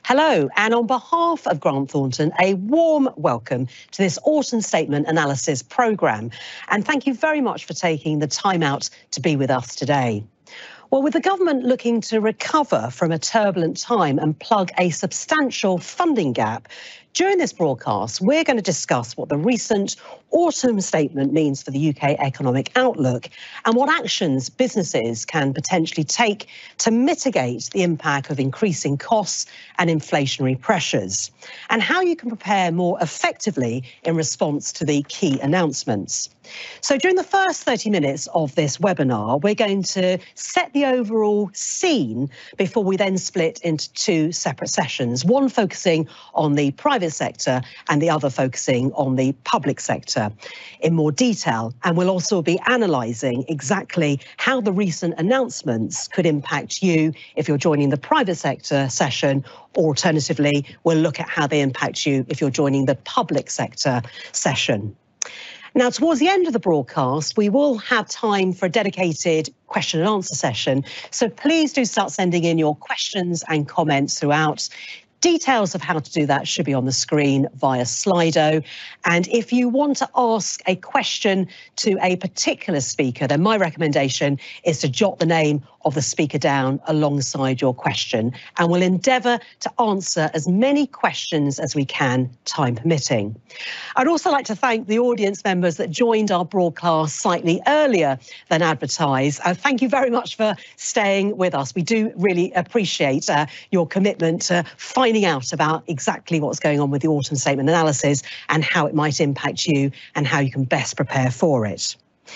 Hello, and on behalf of Grant Thornton, a warm welcome to this Autumn Statement Analysis programme. And thank you very much for taking the time out to be with us today. Well, with the government looking to recover from a turbulent time and plug a substantial funding gap, during this broadcast, we're going to discuss what the recent autumn statement means for the UK economic outlook and what actions businesses can potentially take to mitigate the impact of increasing costs and inflationary pressures, and how you can prepare more effectively in response to the key announcements. So during the first 30 minutes of this webinar, we're going to set the overall scene before we then split into two separate sessions, one focusing on the private sector and the other focusing on the public sector in more detail. And we'll also be analysing exactly how the recent announcements could impact you if you're joining the private sector session, or alternatively, we'll look at how they impact you if you're joining the public sector session. Now, towards the end of the broadcast, we will have time for a dedicated question and answer session. So please do start sending in your questions and comments throughout. Details of how to do that should be on the screen via Slido. And if you want to ask a question to a particular speaker, then my recommendation is to jot the name of the speaker down alongside your question. And we'll endeavour to answer as many questions as we can, time permitting. I'd also like to thank the audience members that joined our broadcast slightly earlier than advertised. Thank you very much for staying with us. We do really appreciate your commitment to finding out about exactly what's going on with the autumn statement analysis and how it might impact you and how you can best prepare for it.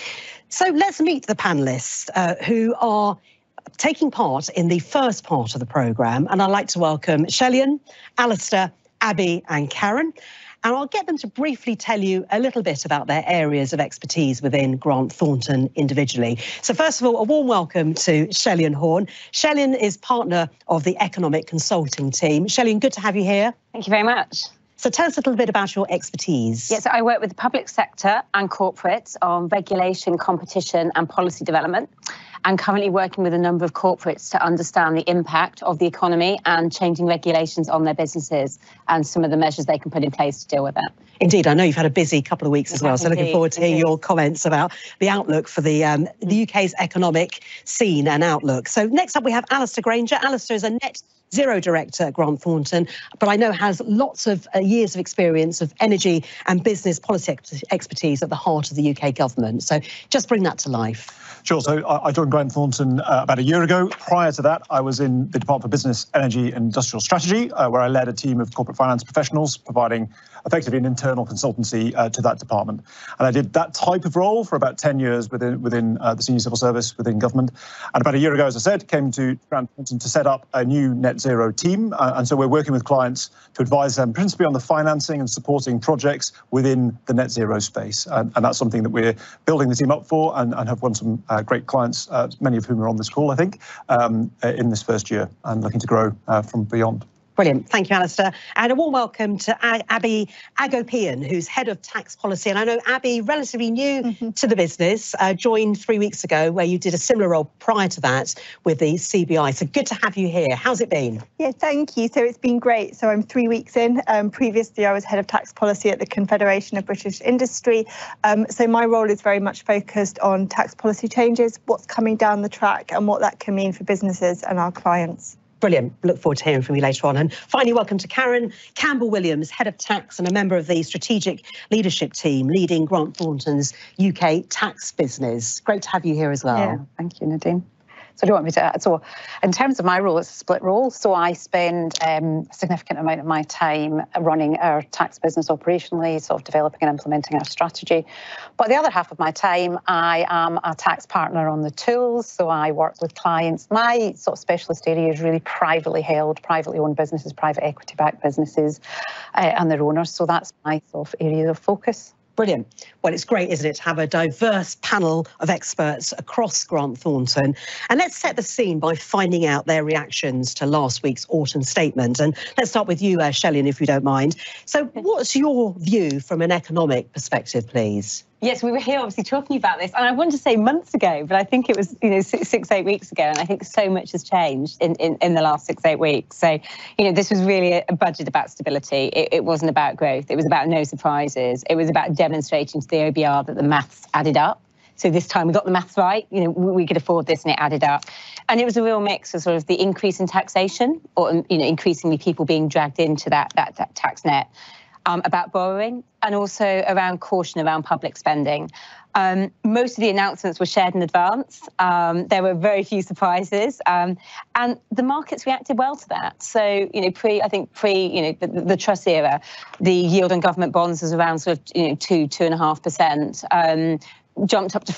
So let's meet the panellists who are taking part in the first part of the programme. And I'd like to welcome Shellian, Alistair, Abby and Karen. And I'll get them to briefly tell you a little bit about their areas of expertise within Grant Thornton individually. So first of all, a warm welcome to Shellian Horn. Shellian is partner of the Economic Consulting team. Shellian, good to have you here. Thank you very much. So tell us a little bit about your expertise. Yes, I work with the public sector and corporates on regulation, competition and policy development. I'm currently working with a number of corporates to understand the impact of the economy and changing regulations on their businesses and some of the measures they can put in place to deal with that. Indeed, I know you've had a busy couple of weeks as well, so looking forward to hearing your comments about the outlook for the UK's economic scene and outlook. So next up we have Alistair Granger. Alistair is a net zero director at Grant Thornton, but I know has lots of years of experience of energy and business policy expertise at the heart of the UK government. So just bring that to life. Sure. So I joined Grant Thornton about a year ago. Prior to that, I was in the Department for Business, Energy and Industrial Strategy, where I led a team of corporate finance professionals, providing effectively an internal consultancy to that department. And I did that type of role for about 10 years within the senior civil service within government. And about a year ago, as I said, came to Grant Thornton to set up a new net zero team. And so we're working with clients to advise them principally on the financing and supporting projects within the net zero space. And that's something that we're building the team up for and have won some great clients, many of whom are on this call, I think, in this first year and looking to grow from beyond. Brilliant. Thank you, Alistair. And a warm welcome to Abby Agopian, who's Head of Tax Policy. And I know Abby, relatively new to the business, joined 3 weeks ago, where you did a similar role prior to that with the CBI. So good to have you here. How's it been? Yeah, thank you. So it's been great. So I'm 3 weeks in. Previously, I was Head of Tax Policy at the Confederation of British Industry. So my role is very much focused on tax policy changes, what's coming down the track and what that can mean for businesses and our clients. Brilliant. Look forward to hearing from you later on. And finally, welcome to Karen Campbell-Williams, Head of Tax and a member of the Strategic Leadership Team leading Grant Thornton's UK tax business. Great to have you here as well. Yeah, thank you, Nadine. So do you want me to add? So in terms of my role, it's a split role. So I spend a significant amount of my time running our tax business operationally, sort of developing and implementing our strategy. But the other half of my time, I am a tax partner on the tools. So I work with clients. My sort of specialist area is really privately held, privately owned businesses, private equity backed businesses and their owners. So that's my sort of area of focus. Brilliant. Well, it's great, isn't it, to have a diverse panel of experts across Grant Thornton. And let's set the scene by finding out their reactions to last week's autumn statement. And let's start with you, Shellian, if you don't mind. So what's your view from an economic perspective, please? Yes, we were here obviously talking about this, and I wanted to say months ago, but I think it was 6-8 weeks ago, and I think so much has changed in the last 6-8 weeks. So this was really a budget about stability. It wasn't about growth. It was about no surprises. It was about demonstrating to the OBR that the maths added up. So this time we got the maths right. We could afford this, and it added up. And it was a real mix of sort of the increase in taxation, or increasingly people being dragged into that tax net. About borrowing, and also around caution around public spending. Most of the announcements were shared in advance. There were very few surprises, and the markets reacted well to that. So, pre the Truss era, the yield on government bonds was around sort of 2.5%. Jumped up to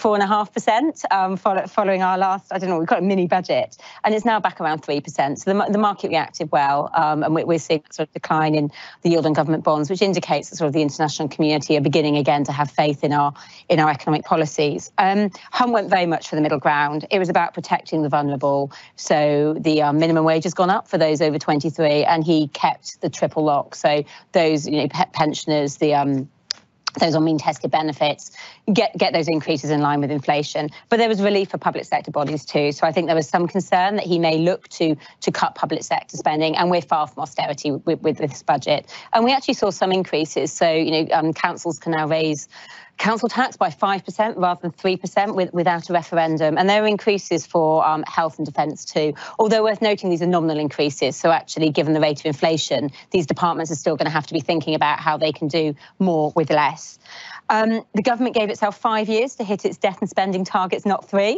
4.5% following our last, we've got a mini budget, and it's now back around 3%. So the market reacted well, and we're seeing that sort of decline in the yield on government bonds, which indicates that sort of the international community are beginning again to have faith in our economic policies. Hunt went very much for the middle ground. It was about protecting the vulnerable. So the minimum wage has gone up for those over 23, and he kept the triple lock. So those pensioners, those on mean tested benefits, get those increases in line with inflation. But there was relief for public sector bodies too. So I think there was some concern that he may look to cut public sector spending, and we're far from austerity with this budget. And we actually saw some increases. So, councils can now raise council tax by 5% rather than 3% without a referendum. And there are increases for health and defence too. Although worth noting, these are nominal increases. So actually, given the rate of inflation, these departments are still going to have to be thinking about how they can do more with less. The government gave itself 5 years to hit its debt and spending targets, not 3.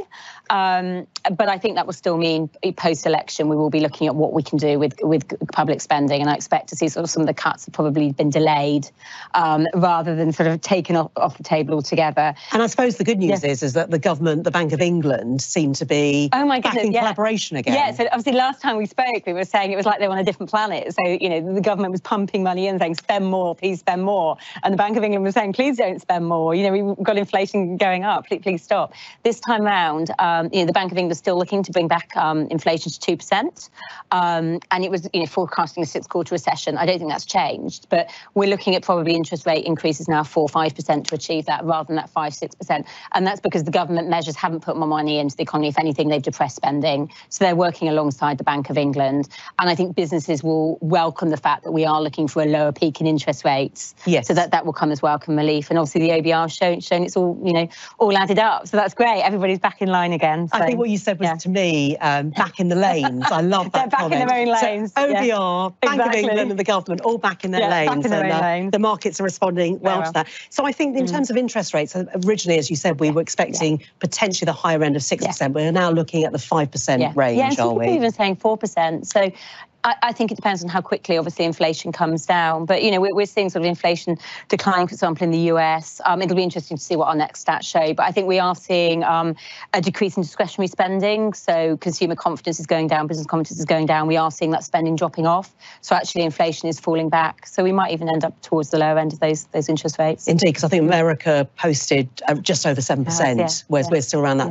But I think that will still mean post-election we will be looking at what we can do with public spending. And I expect to see sort of some of the cuts have probably been delayed rather than sort of taken off the table altogether. And I suppose the good news is that the government, the Bank of England, seem to be back in collaboration again. Yeah, so obviously last time we spoke, we were saying it was like they were on a different planet. So, the government was pumping money in, saying, spend more, please spend more. And the Bank of England was saying, please don't spend more. We've got inflation going up, please stop. This time round, the Bank of England is still looking to bring back inflation to 2%. And it was, forecasting a 6-quarter recession. I don't think that's changed, but we're looking at probably interest rate increases now 4-5% to achieve that rather than that 5-6%. And that's because the government measures haven't put more money into the economy. If anything, they've depressed spending. So they're working alongside the Bank of England. And I think businesses will welcome the fact that we are looking for a lower peak in interest rates. Yes. So that will come as welcome relief. And obviously the OBR has shown it's all, all added up. So that's great. Everybody's back in line again. So, I think what you said was to me, back in the lanes. I love that They're back in their own lanes. So OBR, Bank of England and the government all back in their lanes. Back in their own lanes. The markets are responding well to that. So I think in terms of interest rates, originally, as you said, we were expecting potentially the higher end of 6%. We're now looking at the 5% range, and some are we? people even saying 4%. So I think it depends on how quickly, obviously, inflation comes down. But, we're seeing sort of inflation decline, for example, in the US. It'll be interesting to see what our next stats show. But I think we are seeing a decrease in discretionary spending. So consumer confidence is going down, business confidence is going down. We are seeing that spending dropping off. So actually inflation is falling back. So we might even end up towards the lower end of those interest rates. Indeed, because I think America posted just over 7%, whereas we're still around that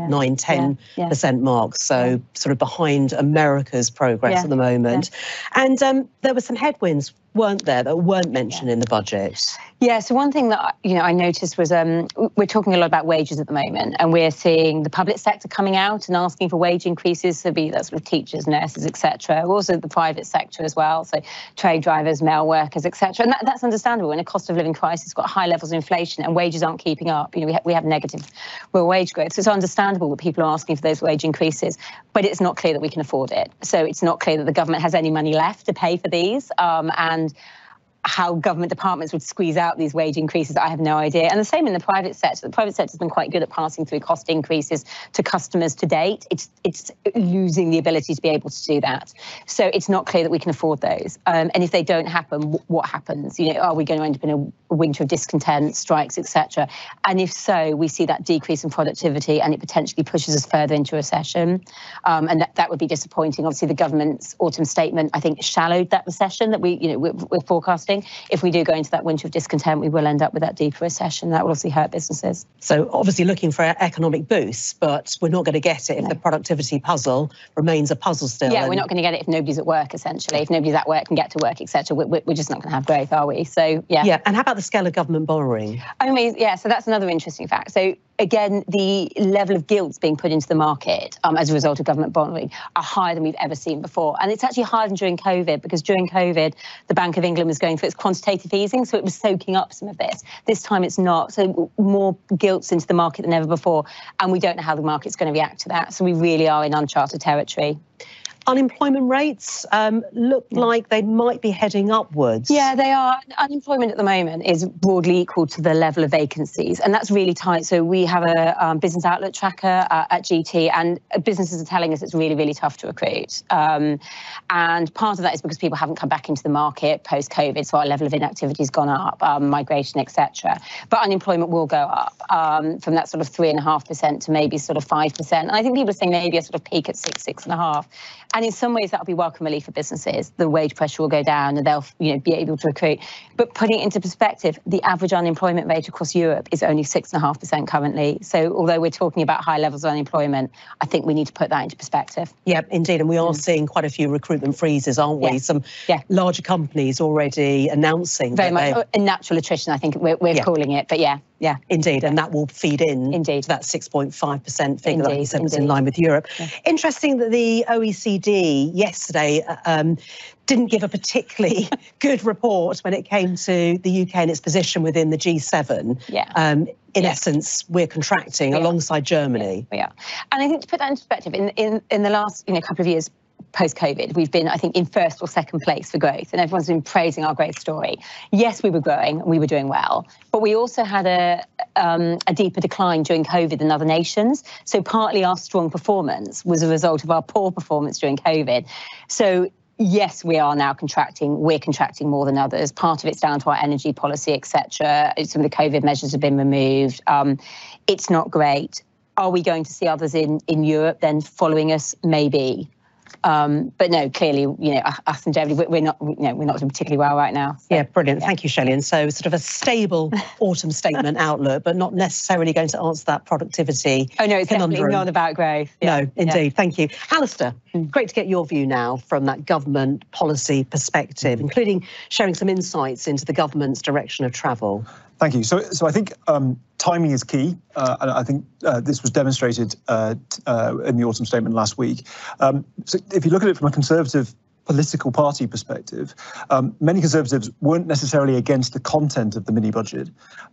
9-10% mark. So sort of behind America's progress at the moment. And there were some headwinds, weren't there, that weren't mentioned in the budget? Yeah, so one thing that I noticed was we're talking a lot about wages at the moment, and we're seeing the public sector coming out and asking for wage increases, so be that sort of teachers, nurses, etc. Also the private sector as well, so trade drivers, mail workers, etc. And that's understandable in a cost of living crisis, got high levels of inflation and wages aren't keeping up. We have negative real wage growth, so it's understandable that people are asking for those wage increases, but it's not clear that we can afford it. So it's not clear that the government has any money left to pay for these, and how government departments would squeeze out these wage increases, I have no idea. And the same in the private sector. The private sector has been quite good at passing through cost increases to customers to date. It's losing the ability to be able to do that. So it's not clear that we can afford those. And if they don't happen, what happens? Are we going to end up in a winter of discontent, strikes, etc.? And if so, we see that decrease in productivity and it potentially pushes us further into recession. And that would be disappointing. Obviously, the government's autumn statement, I think, shallowed that recession that we're forecasting. If we do go into that winter of discontent, we will end up with that deeper recession. That will obviously hurt businesses. So obviously looking for economic boosts, but we're not going to get it if the productivity puzzle remains a puzzle still. Yeah, we're not going to get it if nobody's at work, essentially. If nobody's at work and get to work, etc. We're just not going to have growth, are we? So, yeah. Yeah, and how about the scale of government borrowing? I mean, yeah, so that's another interesting fact. So again, the level of gilts being put into the market as a result of government borrowing are higher than we've ever seen before. And it's actually higher than during COVID, because during COVID, the Bank of England was going through its quantitative easing, so it was soaking up some of this. This time it's not. So more gilts into the market than ever before. And we don't know how the market's going to react to that. So we really are in uncharted territory. Unemployment rates look like they might be heading upwards. Yeah, they are. Unemployment at the moment is broadly equal to the level of vacancies, and that's really tight. So we have a business outlook tracker at GT, and businesses are telling us it's really, really tough to recruit. And part of that is because people haven't come back into the market post-COVID, so our level of inactivity has gone up, migration, etc. But unemployment will go up from that sort of 3.5% to maybe sort of 5%. And I think people are saying maybe a sort of peak at 6.5%. And in some ways, that'll be welcome relief for businesses. The wage pressure will go down and they'll be able to recruit. But putting it into perspective, the average unemployment rate across Europe is only 6.5% currently. So although we're talking about high levels of unemployment, I think we need to put that into perspective. Yeah, indeed. And we are seeing quite a few recruitment freezes, aren't we? Some larger companies already announcing. Very much. A natural attrition, I think we're calling it. But yeah. Indeed, and that will feed in to that 6.5% figure that you said was in line with Europe. Yeah. Interesting that the OECD yesterday didn't give a particularly good report when it came to the UK and its position within the G7. In essence, we're contracting alongside Germany. And I think to put that into perspective, in the last couple of years, post-COVID, we've been, I think, in first or second place for growth, and everyone's been praising our growth story. Yes, we were growing, we were doing well, but we also had a deeper decline during COVID than other nations. So partly our strong performance was a result of our poor performance during COVID. So yes, we are now contracting. We're contracting more than others. Part of it's down to our energy policy, etc. Some of the COVID measures have been removed. It's not great. Are we going to see others in Europe then following us? Maybe. But no, clearly, us and Germany, we're not doing particularly well right now. So, yeah, brilliant. Thank you, Shelley. And so sort of a stable autumn statement outlook, but not necessarily going to answer that productivity. Oh no, it's definitely not about growth. No, indeed. Thank you. Alistair, great to get your view now from that government policy perspective, including sharing some insights into the government's direction of travel. Thank you. So I think timing is key, and I think this was demonstrated in the autumn statement last week. So if you look at it from a Conservative political party perspective, many Conservatives weren't necessarily against the content of the mini budget,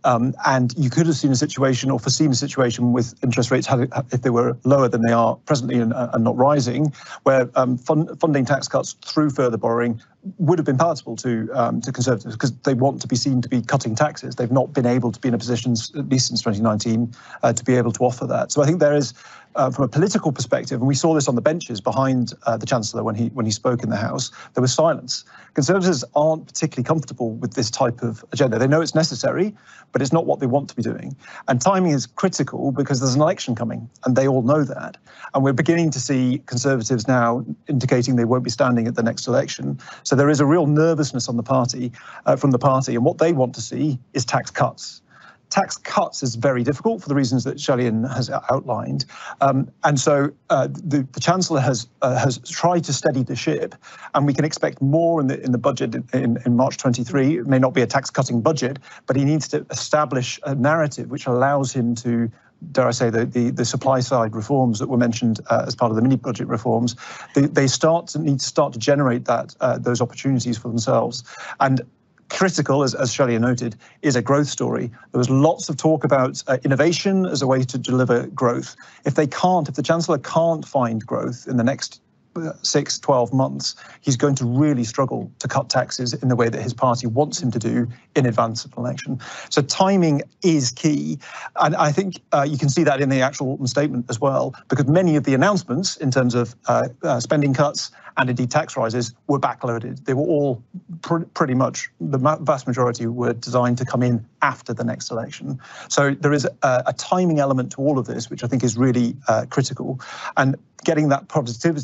and you could have seen a situation or foreseen a situation with interest rates if they were lower than they are presently and not rising, where funding tax cuts through further borrowing would have been palatable to Conservatives, because they want to be seen to be cutting taxes. They've not been able to be in a position, at least since 2019, to be able to offer that. So I think there is, from a political perspective, and we saw this on the benches behind the Chancellor when he spoke in the House, there was silence. Conservatives aren't particularly comfortable with this type of agenda. They know it's necessary, but it's not what they want to be doing. And timing is critical because there's an election coming, and they all know that. And we're beginning to see Conservatives now indicating they won't be standing at the next election. So there is a real nervousness on the party, from the party, and what they want to see is tax cuts. Tax cuts is very difficult for the reasons that Shelley has outlined, and so the Chancellor has tried to steady the ship, and we can expect more in the budget in March 23. It may not be a tax-cutting budget, but he needs to establish a narrative which allows him to, dare I say, the supply side reforms that were mentioned as part of the mini budget reforms. They need to start to generate those opportunities for themselves. And critical, as Shelley noted, is a growth story. There was lots of talk about innovation as a way to deliver growth. If the Chancellor can't find growth in the next 6-12 months, he's going to really struggle to cut taxes in the way that his party wants him to do in advance of an election. So timing is key. And I think you can see that in the actual autumn statement as well, because many of the announcements in terms of spending cuts and indeed tax rises were backloaded. They were all pretty much, the vast majority were designed to come in after the next election. So there is a timing element to all of this, which I think is really critical. And getting that positivity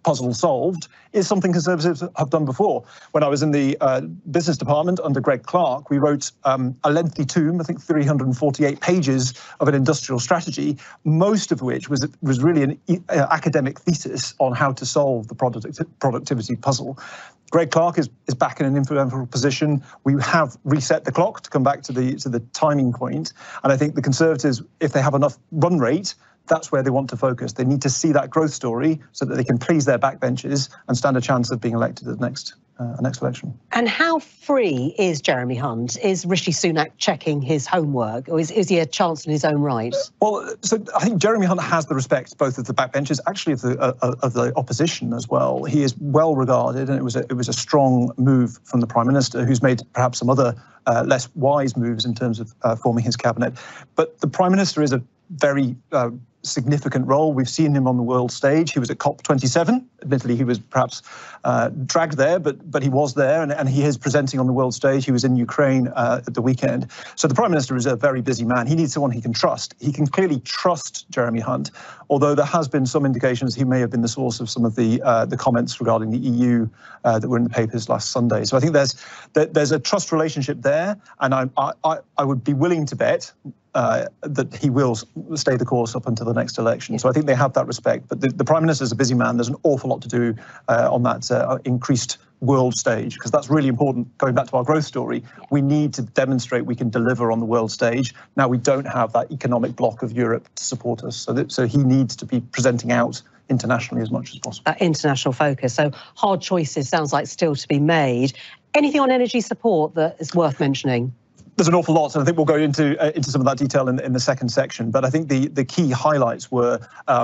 puzzle solved is something Conservatives have done before. When I was in the business department under Greg Clark, we wrote a lengthy tome, I think 348 pages of an industrial strategy, most of which was really an academic thesis on how to solve the productivity puzzle. Greg Clark is back in an influential position. We have reset the clock, to come back to the timing point. And I think the Conservatives, if they have enough run rate, that's where they want to focus. They need to see that growth story so that they can please their backbenchers and stand a chance of being elected at the next election. And how free is Jeremy Hunt? Is Rishi Sunak checking his homework, or is he a chancellor in his own right? Well, so I think Jeremy Hunt has the respect both of the backbenchers, actually of the opposition as well. He is well regarded, and it was a strong move from the Prime Minister, who's made perhaps some other less wise moves in terms of forming his cabinet. But the Prime Minister is a very significant role. We've seen him on the world stage. He was at COP27. Admittedly, he was perhaps dragged there, but he was there, and he is presenting on the world stage. He was in Ukraine at the weekend. So the Prime Minister is a very busy man. He needs someone he can trust. He can clearly trust Jeremy Hunt, although there has been some indications he may have been the source of some of the comments regarding the EU that were in the papers last Sunday. So I think there's a trust relationship there, and I would be willing to bet that he will stay the course up until the next election. So I think they have that respect. But the Prime Minister is a busy man. There's an awful lot to do on that increased world stage, because that's really important. Going back to our growth story, we need to demonstrate we can deliver on the world stage. Now we don't have that economic bloc of Europe to support us. So he needs to be presenting out internationally as much as possible. International focus. So hard choices sounds like still to be made. Anything on energy support that is worth mentioning? There's an awful lot, and I think we'll go into some of that detail in the second section. But I think the key highlights were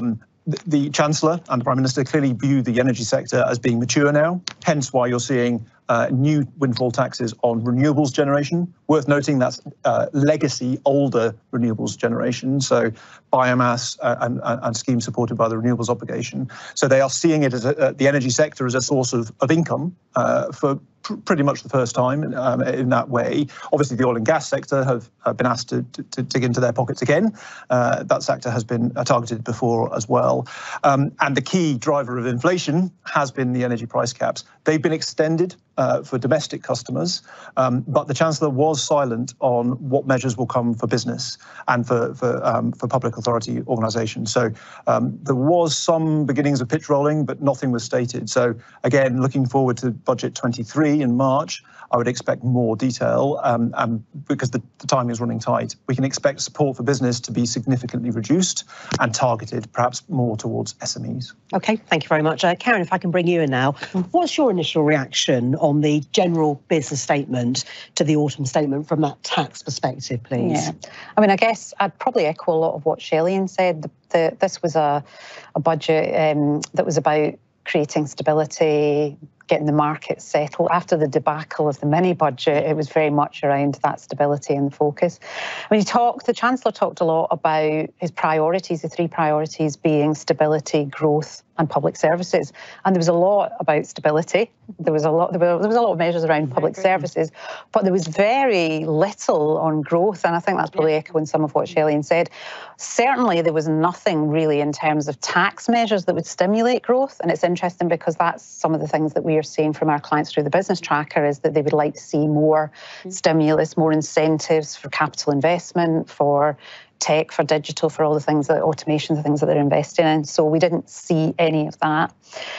the Chancellor and the Prime Minister clearly view the energy sector as being mature now, hence why you're seeing new windfall taxes on renewables generation. Worth noting that's legacy, older renewables generation, so biomass and schemes supported by the renewables obligation. So they are seeing it as the energy sector as a source of income for pretty much the first time in that way. Obviously, the oil and gas sector have been asked to dig into their pockets again. That sector has been targeted before as well. And the key driver of inflation has been the energy price caps. They've been extended for domestic customers, but the Chancellor was silent on what measures will come for business and for public authority organisations. So there was some beginnings of pitch rolling, but nothing was stated. So again, looking forward to Budget 23 in March, I would expect more detail, because the time is running tight. We can expect support for business to be significantly reduced and targeted, perhaps more towards SMEs. Okay, thank you very much. Karen, if I can bring you in now. What's your initial reaction on the general business statement to the autumn statement from that tax perspective, please? Yeah, I mean, I guess I'd probably echo a lot of what Shellyan said. This was a budget that was about creating stability, getting the market settled. After the debacle of the mini budget, it was very much around that stability and the focus. When the Chancellor talked a lot about his priorities, the three priorities being stability, growth, and public services. And there was a lot about stability. There was a lot of measures around public services, but there was very little on growth. And I think that's probably echoing some of what Shellyan said. Certainly, there was nothing really in terms of tax measures that would stimulate growth. And it's interesting because that's some of the things that we are seeing from our clients through the business tracker, is that they would like to see more stimulus, more incentives for capital investment, for tech, for digital, for all the things that automation, the things that they're investing in. So we didn't see any of that.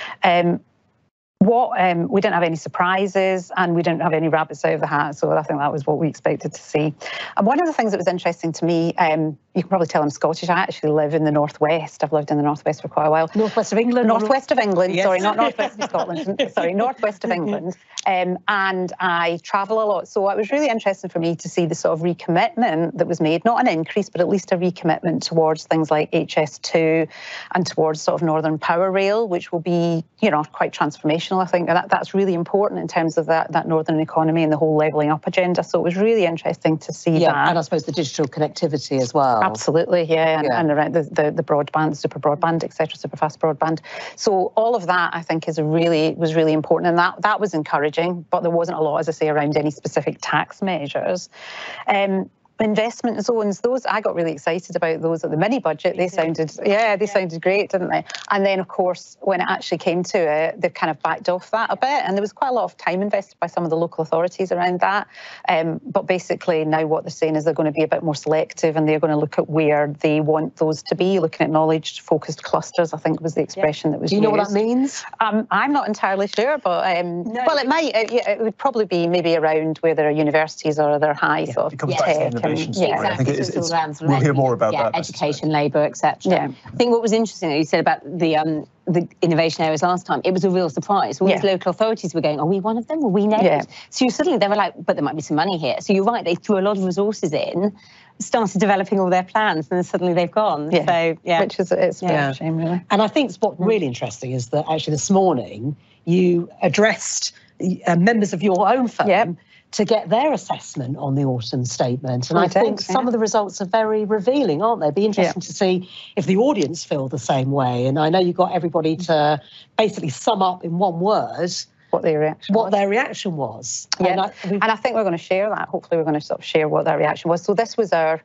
We didn't have any surprises, and we didn't have any rabbits out of the hat. So I think that was what we expected to see. And one of the things that was interesting to me, you can probably tell I'm Scottish. I actually live in the Northwest. I've lived in the Northwest for quite a while. Northwest of England? Northwest of England, yes. Sorry, not Northwest of Scotland. Sorry, Northwest of England. And I travel a lot. So it was really interesting for me to see the sort of recommitment that was made, not an increase, but at least a recommitment towards things like HS2 and towards sort of Northern Power Rail, which will be, quite transformational, I think. And that's really important in terms of that Northern economy and the whole levelling up agenda. So it was really interesting to see that. And I suppose the digital connectivity as well. Absolutely, and around the broadband, super broadband, etc., super fast broadband. So all of that, I think, was really important, and that was encouraging. But there wasn't a lot, as I say, around any specific tax measures. investment zones, those I got really excited about those at the mini budget. They sounded, sounded great, didn't they? And then, of course, when it actually came to it, they've kind of backed off that a bit, and there was quite a lot of time invested by some of the local authorities around that. But basically now what they're saying is they're going to be a bit more selective, and they're going to look at where they want those to be, looking at knowledge-focused clusters, I think was the expression that was used. Do you know what that means? I'm not entirely sure, but well, it might. It would probably be maybe around where there are universities or other high sort of tech. Exactly. I think We'll hear more about that. Education, labour, etc. I think what was interesting that you said about the innovation areas last time, it was a real surprise. All these local authorities were going, are we one of them? Are we next? So suddenly they were like, but there might be some money here. So you're right, they threw a lot of resources in, started developing all their plans, and then suddenly they've gone. So, which is it's a shame, really. And I think what's really interesting is that actually this morning you addressed members of your own firm to get their assessment on the autumn statement. And I think some of the results are very revealing, aren't they? It'd be interesting to see if the audience feel the same way. And I know you got everybody to basically sum up in one word what their reaction was. And I think we're going to share that. Hopefully we're going to sort of share what their reaction was. So this was our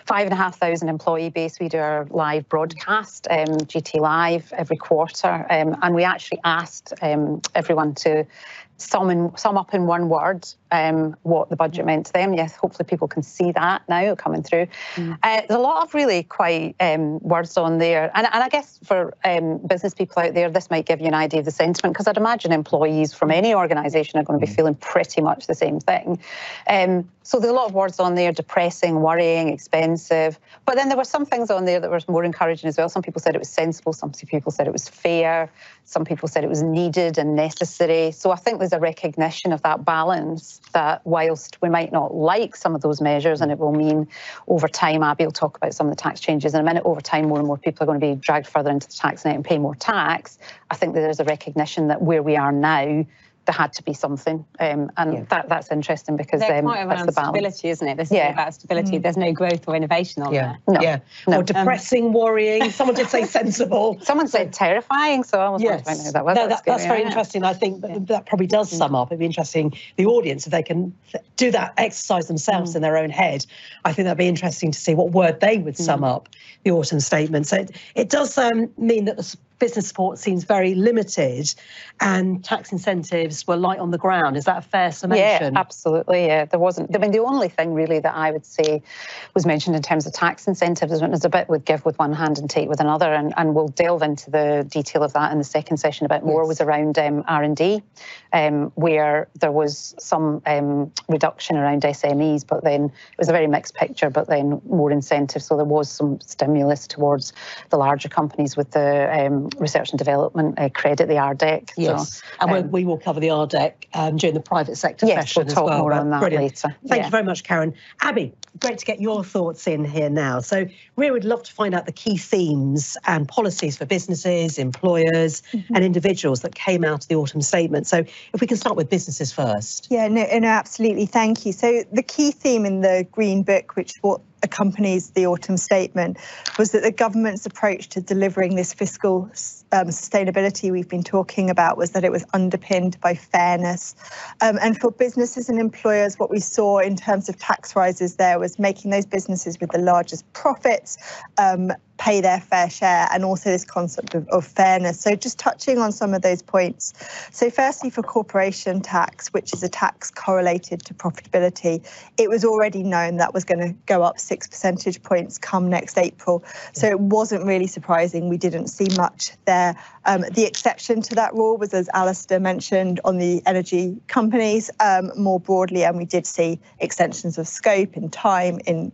5,500 employee base. We do our live broadcast, GT Live, every quarter. And we actually asked everyone to sum up in one word what the budget meant to them. Yes, hopefully people can see that now coming through. There's a lot of really quite words on there. And I guess for business people out there, this might give you an idea of the sentiment, because I'd imagine employees from any organisation are going to be feeling pretty much the same thing. So there are a lot of words on there: depressing, worrying, expensive. But then there were some things on there that were more encouraging as well. Some people said it was sensible, some people said it was fair, some people said it was needed and necessary. So I think there's a recognition of that balance, that whilst we might not like some of those measures, and it will mean over time, Abby will talk about some of the tax changes in a minute, over time more and more people are going to be dragged further into the tax net and pay more tax. I think that there's a recognition that where we are now, there had to be something, and that's interesting, because they're quite that's around the balance. Stability, isn't it? There's something about stability. There's no growth or innovation on there. Or depressing, worrying. Someone did say sensible. Someone said terrifying, so I was wondering who that was. That's very interesting. I think that probably does sum up. It'd be interesting, the audience, if they can do that exercise themselves in their own head. I think that'd be interesting to see what word they would sum up the autumn statement. So it does mean that the business support seems very limited, and tax incentives were light on the ground. Is that a fair summation? Yeah, absolutely. Yeah, there wasn't. I mean, the only thing really that I would say was mentioned in terms of tax incentives is a bit with give with one hand and take with another, and we'll delve into the detail of that in the second session a bit more. Was around R&D, where there was some reduction around SMEs, but then it was a very mixed picture, but then more incentives. So there was some stimulus towards the larger companies with the research and development credit, the RDEC. Yes, and we will cover the RDEC during the private sector session we'll talk more on that later. Thank you very much, Karen. Abby, great to get your thoughts in here now. So we would love to find out the key themes and policies for businesses, employers and individuals that came out of the autumn statement. So if we can start with businesses first. Yeah, no, absolutely. Thank you. So the key theme in the Green Book, which is what accompanies the autumn statement, was that the government's approach to delivering this fiscal sustainability we've been talking about was that it was underpinned by fairness. And for businesses and employers, what we saw in terms of tax rises there was making those businesses with the largest profits pay their fair share, and also this concept of fairness. So just touching on some of those points. So firstly, for corporation tax, which is a tax correlated to profitability, it was already known that was going to go up 6 percentage points come next April. So it wasn't really surprising. We didn't see much there. The exception to that rule was, as Alistair mentioned, on the energy companies more broadly, and we did see extensions of scope in time in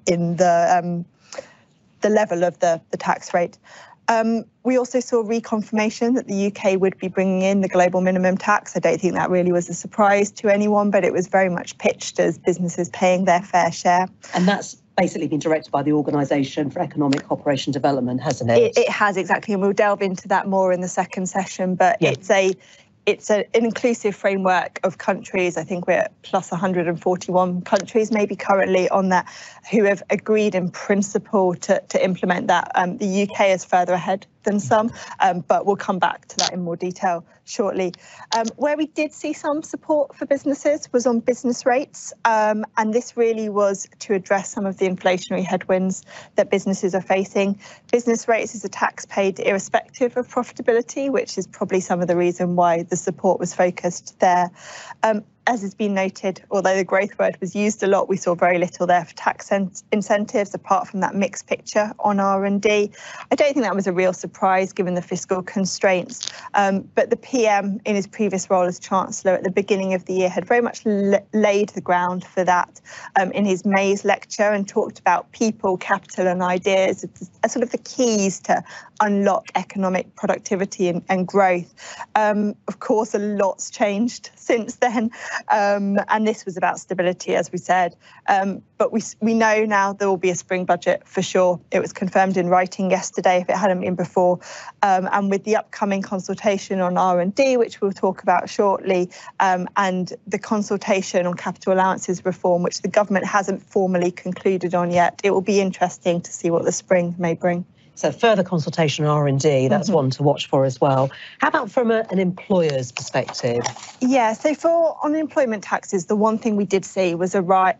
the level of the tax rate. We also saw reconfirmation that the UK would be bringing in the global minimum tax. I don't think that really was a surprise to anyone, but it was very much pitched as businesses paying their fair share. And that's basically been directed by the Organisation for Economic Cooperation Development, hasn't it? It has, exactly, and we'll delve into that more in the second session, but it's an inclusive framework of countries. I think we're at plus 141 countries maybe currently on that, who have agreed in principle to implement that. The UK is further ahead than some, but we'll come back to that in more detail shortly. Where we did see some support for businesses was on business rates, and this really was to address some of the inflationary headwinds that businesses are facing. Business rates is a tax paid irrespective of profitability, which is probably some of the reason why the support was focused there. As has been noted, although the growth word was used a lot, we saw very little there for tax incentives, apart from that mixed picture on R&D. I don't think that was a real surprise given the fiscal constraints, but the PM in his previous role as Chancellor at the beginning of the year had very much laid the ground for that in his May's lecture, and talked about people, capital and ideas as sort of the keys to unlock economic productivity and growth. Of course, a lot's changed since then. And this was about stability, as we said. But we know now there will be a spring budget for sure. It was confirmed in writing yesterday, if it hadn't been before. And with the upcoming consultation on R&D, which we'll talk about shortly, and the consultation on capital allowances reform, which the government hasn't formally concluded on yet, it will be interesting to see what the spring may bring. So further consultation on R&D, that's one to watch for as well. How about from an employer's perspective? Yeah, so for unemployment taxes, the one thing we did see was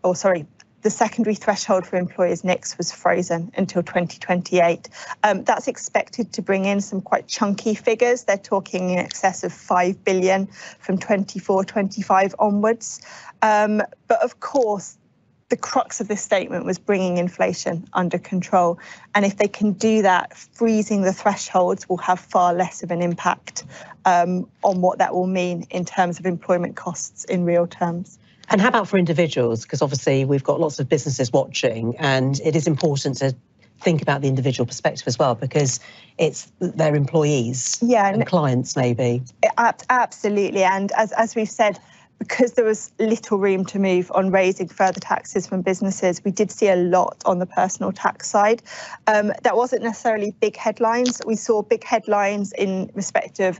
the secondary threshold for employers' NICs was frozen until 2028. That's expected to bring in some quite chunky figures. They're talking in excess of 5 billion from 24-25 onwards. But of course, the crux of this statement was bringing inflation under control. And if they can do that, freezing the thresholds will have far less of an impact on what that will mean in terms of employment costs in real terms. And how about for individuals? Because obviously we've got lots of businesses watching, and it is important to think about the individual perspective as well, because it's their employees and clients maybe. Absolutely. And as we've said, because there was little room to move on raising further taxes from businesses, we did see a lot on the personal tax side. That wasn't necessarily big headlines. We saw big headlines in respect of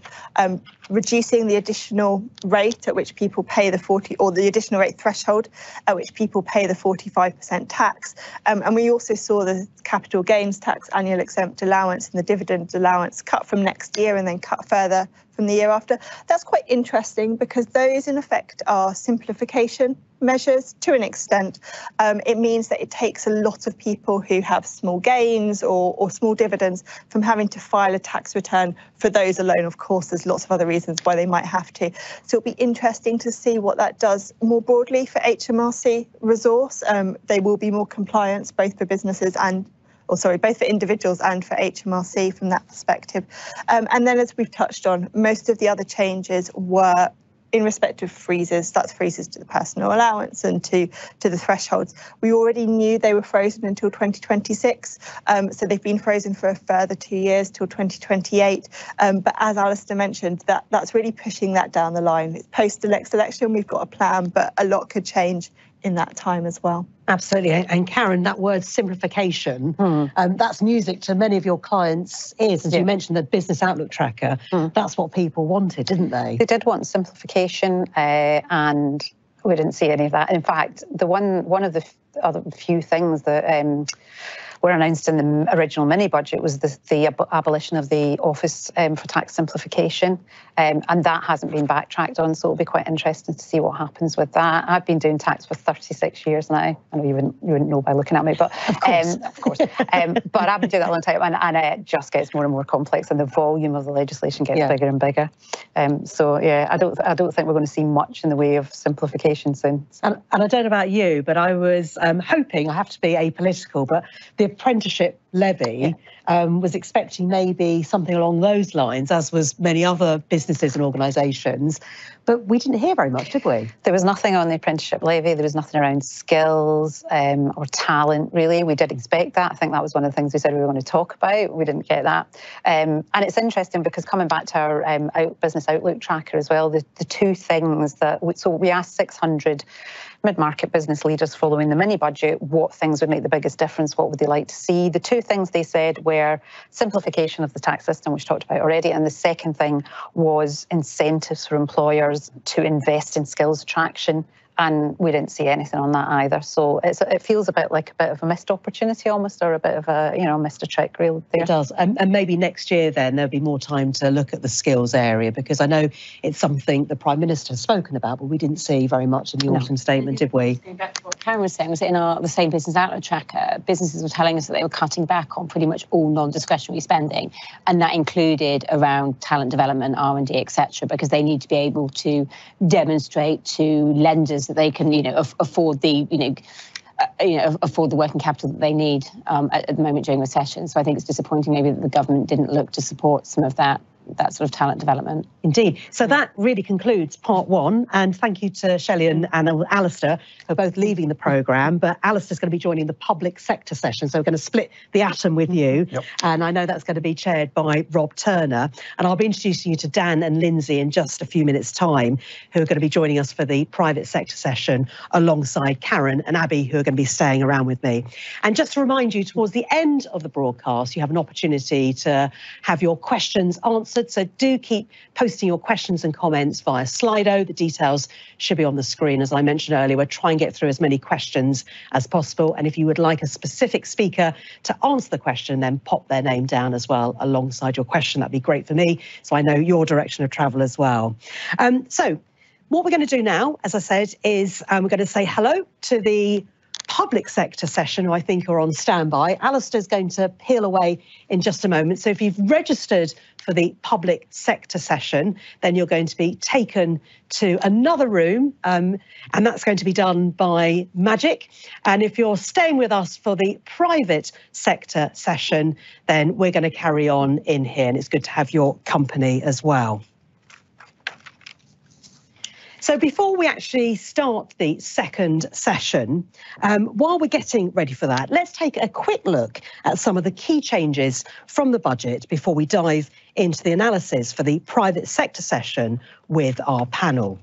reducing the additional rate at which people pay the additional rate threshold at which people pay the 45% tax. And we also saw the capital gains tax annual exempt allowance and the dividend allowance cut from next year and then cut further from the year after. That's quite interesting because those in effect are simplification measures to an extent. It means that it takes a lot of people who have small gains or small dividends from having to file a tax return for those alone. Of course, there's lots of other reasons why they might have to. So it'll be interesting to see what that does more broadly for HMRC resource. They will be more compliance both for businesses both for individuals and for HMRC from that perspective. And then as we've touched on, most of the other changes were in respect of freezes. That's freezes to the personal allowance and to the thresholds. We already knew they were frozen until 2026. So they've been frozen for a further 2 years till 2028. But as Alistair mentioned, that's really pushing that down the line. It's post the next election, we've got a plan, but a lot could change in that time as well. Absolutely. And Karen, that word simplification, that's music to many of your clients' ears. As you mentioned, the Business Outlook Tracker, that's what people wanted, didn't they? They did want simplification, and we didn't see any of that. In fact, one of the other few things that were announced in the original mini budget was the abolition of the Office for Tax Simplification, and that hasn't been backtracked on, so it'll be quite interesting to see what happens with that. I've been doing tax for 36 years now. I know you wouldn't know by looking at me, but of course. But I've been doing that a long time, and it just gets more and more complex, and the volume of the legislation gets bigger and bigger. So yeah, I don't think we're going to see much in the way of simplification soon. And I don't know about you, but I was hoping, I have to be apolitical, but the apprenticeship levy was expecting maybe something along those lines, as was many other businesses and organisations, but we didn't hear very much, did we? There was nothing on the apprenticeship levy. There was nothing around skills or talent, really. We did expect that. I think that was one of the things we said we were going to talk about. We didn't get that. And it's interesting because coming back to our Business Outlook Tracker as well, the two things so we asked 600 mid-market business leaders following the mini budget what things would make the biggest difference, what would they like to see. The two things they said were simplification of the tax system, which we talked about already, and the second thing was incentives for employers to invest in skills attraction and we didn't see anything on that either. So it feels a bit like a bit of a missed opportunity almost, or a bit of a, missed a trick reel there. It does. And maybe next year then there'll be more time to look at the skills area, because I know it's something the Prime Minister has spoken about, but we didn't see very much in the autumn statement, did we? What Karen was saying was that in the same business outlook tracker, businesses were telling us that they were cutting back on pretty much all non-discretionary spending, and that included around talent development, R&D, etc., because they need to be able to demonstrate to lenders that they can, afford the, afford the working capital that they need at the moment during recession. So I think it's disappointing maybe that the government didn't look to support some of that sort of talent development. Indeed. So that really concludes part one. And thank you to Shelley and Alistair, who are both leaving the programme. But Alistair's going to be joining the public sector session. So we're going to split the atom with you. Yep. And I know that's going to be chaired by Rob Turner. And I'll be introducing you to Dan and Lindsay in just a few minutes' time, who are going to be joining us for the private sector session alongside Karen and Abby, who are going to be staying around with me. And just to remind you, towards the end of the broadcast, you have an opportunity to have your questions answered. So do keep posting your questions and comments via Slido. The details should be on the screen. As I mentioned earlier, we'll try and get through as many questions as possible. And if you would like a specific speaker to answer the question, then pop their name down as well alongside your question. That'd be great for me, so I know your direction of travel as well. So what we're going to do now, as I said, is we're going to say hello to the public sector session, who I think are on standby. Alistair's going to peel away in just a moment. So if you've registered for the public sector session, then you're going to be taken to another room, and that's going to be done by magic. And if you're staying with us for the private sector session, then we're going to carry on in here, and it's good to have your company as well. So before we actually start the second session, while we're getting ready for that, let's take a quick look at some of the key changes from the budget before we dive into the analysis for the private sector session with our panel.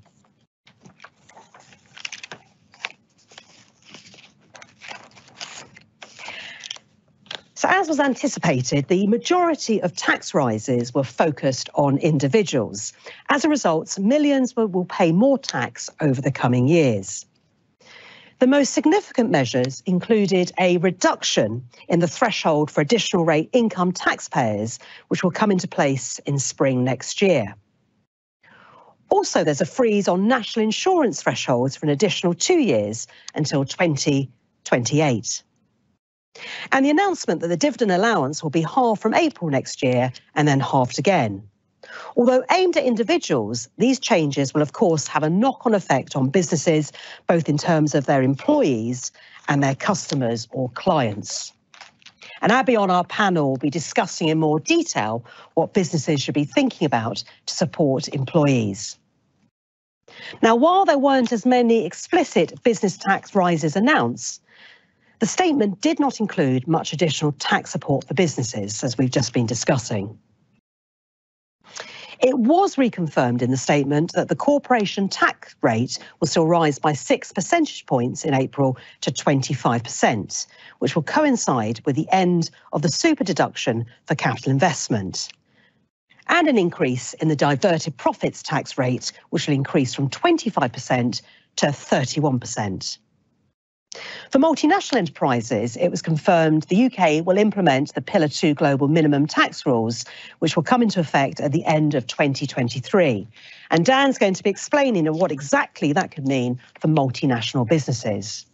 So as was anticipated, the majority of tax rises were focused on individuals. As a result, millions will pay more tax over the coming years. The most significant measures included a reduction in the threshold for additional rate income taxpayers, which will come into place in spring next year. Also, there's a freeze on national insurance thresholds for an additional 2 years until 2028. And the announcement that the dividend allowance will be halved from April next year and then halved again. Although aimed at individuals, these changes will of course have a knock-on effect on businesses, both in terms of their employees and their customers or clients. And Abby on our panel will be discussing in more detail what businesses should be thinking about to support employees. Now, while there weren't as many explicit business tax rises announced, the statement did not include much additional tax support for businesses, as we've just been discussing. It was reconfirmed in the statement that the corporation tax rate will still rise by 6 percentage points in April to 25%, which will coincide with the end of the super deduction for capital investment, and an increase in the diverted profits tax rate, which will increase from 25% to 31%. For multinational enterprises, it was confirmed the UK will implement the Pillar 2 global minimum tax rules, which will come into effect at the end of 2023. And Dan's going to be explaining what exactly that could mean for multinational businesses.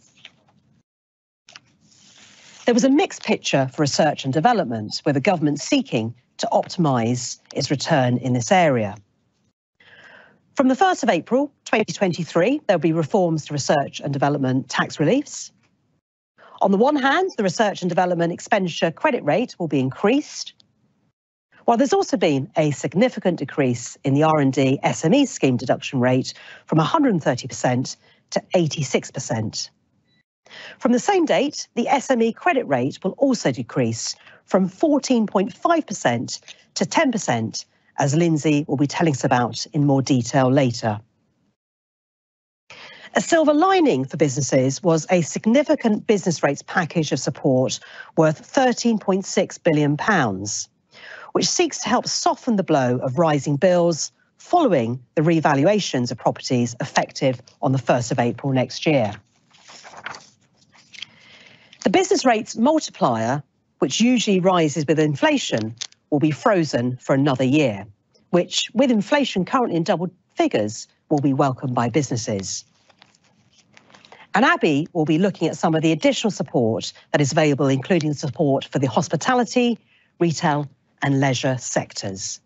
There was a mixed picture for research and development, with the government seeking to optimise its return in this area. From the 1st of April 2023, there'll be reforms to research and development tax reliefs. On the one hand, the research and development expenditure credit rate will be increased, while there's also been a significant decrease in the R&D SME scheme deduction rate from 130% to 86%. From the same date, the SME credit rate will also decrease from 14.5% to 10%, as Lindsay will be telling us about in more detail later. A silver lining for businesses was a significant business rates package of support worth £13.6 billion, which seeks to help soften the blow of rising bills following the revaluations of properties effective on the 1st of April next year. The business rates multiplier, which usually rises with inflation, will be frozen for another year, which, with inflation currently in double figures, will be welcomed by businesses. And Abi will be looking at some of the additional support that is available, including support for the hospitality, retail and leisure sectors.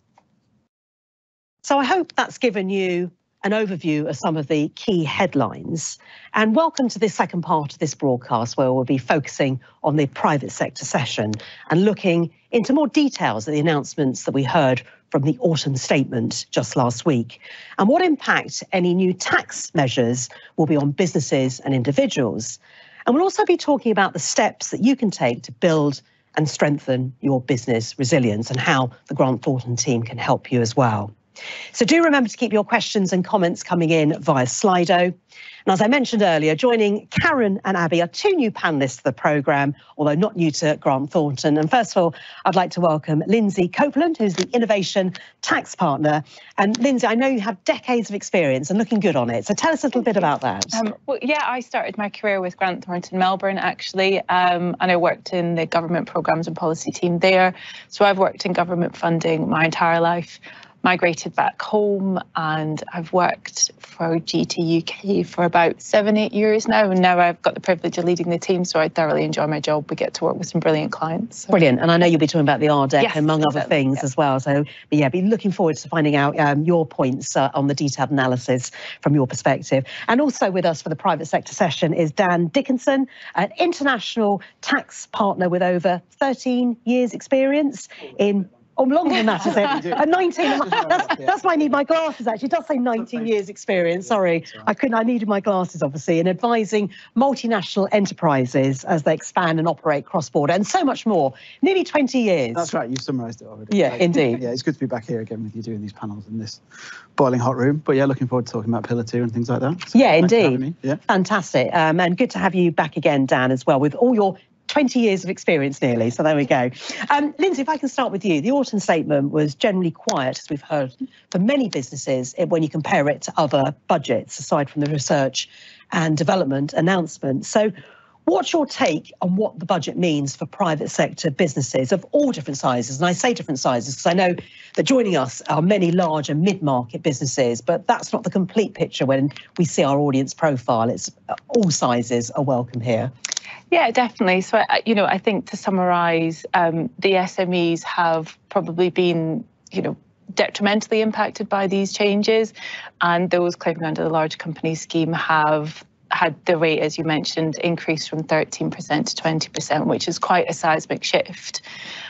So I hope that's given you an overview of some of the key headlines. And welcome to this second part of this broadcast, where we'll be focusing on the private sector session and looking into more details of the announcements that we heard from the autumn statement just last week, and what impact any new tax measures will be on businesses and individuals. And we'll also be talking about the steps that you can take to build and strengthen your business resilience, and how the Grant Thornton team can help you as well. So do remember to keep your questions and comments coming in via Slido. And as I mentioned earlier, joining Karen and Abi are two new panellists to the programme, although not new to Grant Thornton. And first of all, I'd like to welcome Lindsay Copeland, who's the Innovation Tax Partner. And Lindsay, I know you have decades of experience and looking good on it. So tell us a little bit about that. Well, yeah, I started my career with Grant Thornton Melbourne, actually, and I worked in the government programmes and policy team there. So I've worked in government funding my entire life. Migrated back home, and I've worked for GT UK for about 7-8 years now, and now I've got the privilege of leading the team, so I thoroughly enjoy my job. We get to work with some brilliant clients. So. Brilliant, and I know you'll be talking about the RDEC, yes, among other things as well, so but yeah, be looking forward to finding out your points on the detailed analysis from your perspective. And also with us for the private sector session is Dan Dickinson, an international tax partner with over 13 years experience in longer than that, is it? 19. That's why I need my glasses, actually. It does say 19 years experience. Sorry, I needed my glasses, obviously, in advising multinational enterprises as they expand and operate cross-border, and so much more. Nearly 20 years. That's right, you've summarised it already. Yeah, indeed. Yeah, it's good to be back here again with you doing these panels in this boiling hot room. But yeah, looking forward to talking about Pillar 2 and things like that. So yeah, indeed. Yeah. Fantastic. And good to have you back again, Dan, as well, with all your 20 years of experience nearly, so there we go. Lindsay, if I can start with you. The autumn statement was generally quiet, as we've heard, for many businesses when you compare it to other budgets, aside from the research and development announcements. So what's your take on what the budget means for private sector businesses of all different sizes? And I say different sizes because I know that joining us are many large and mid-market businesses, but that's not the complete picture when we see our audience profile. It's all sizes are welcome here. Yeah, definitely. So, I think to summarise, the SMEs have probably been, detrimentally impacted by these changes, and those claiming under the large company scheme have had the rate, as you mentioned, increase from 13% to 20%, which is quite a seismic shift.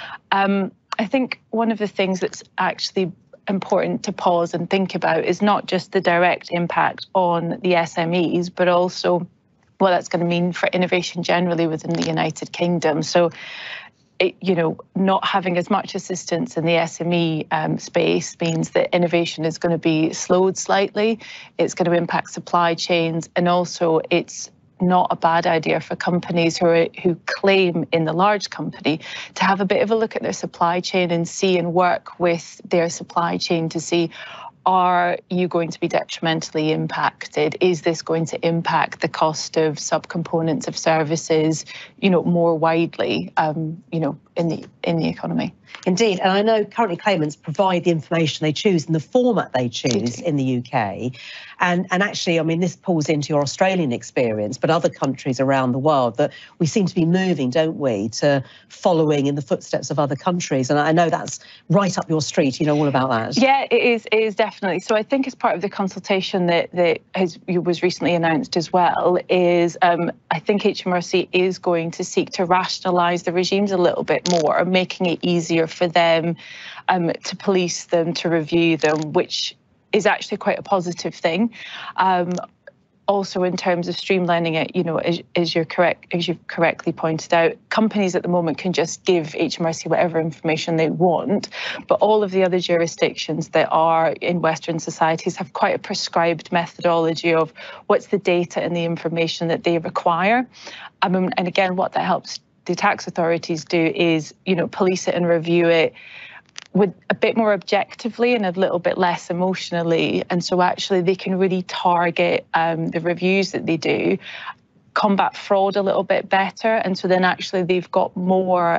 I think one of the things that's actually important to pause and think about is not just the direct impact on the SMEs, but also what that's going to mean for innovation generally within the United Kingdom. So, not having as much assistance in the SME space means that innovation is going to be slowed slightly. It's going to impact supply chains, and also it's not a bad idea for companies who claim in the large company to have a bit of a look at their supply chain and see and work with their supply chain to see, are you going to be detrimentally impacted? Is this going to impact the cost of subcomponents of services, more widely, in the economy? Indeed, and I know currently claimants provide the information they choose in the format they choose in the UK. And actually, this pulls into your Australian experience, but other countries around the world, that we seem to be moving, don't we, to following in the footsteps of other countries. And I know that's right up your street. You know all about that. Yeah, it is definitely. So I think as part of the consultation that was recently announced as well is I think HMRC is going to seek to rationalise the regimes a little bit more, making it easier for them to police them, to review them, which is actually quite a positive thing. Also, in terms of streamlining it, as you've correctly pointed out, companies at the moment can just give HMRC whatever information they want, but all of the other jurisdictions that are in Western societies have quite a prescribed methodology of what's the data and the information that they require. And again, what that helps the tax authorities do is, police it and review it with a bit more objectively and a little bit less emotionally. And so actually they can really target the reviews that they do, combat fraud a little bit better. And so then actually they've got more,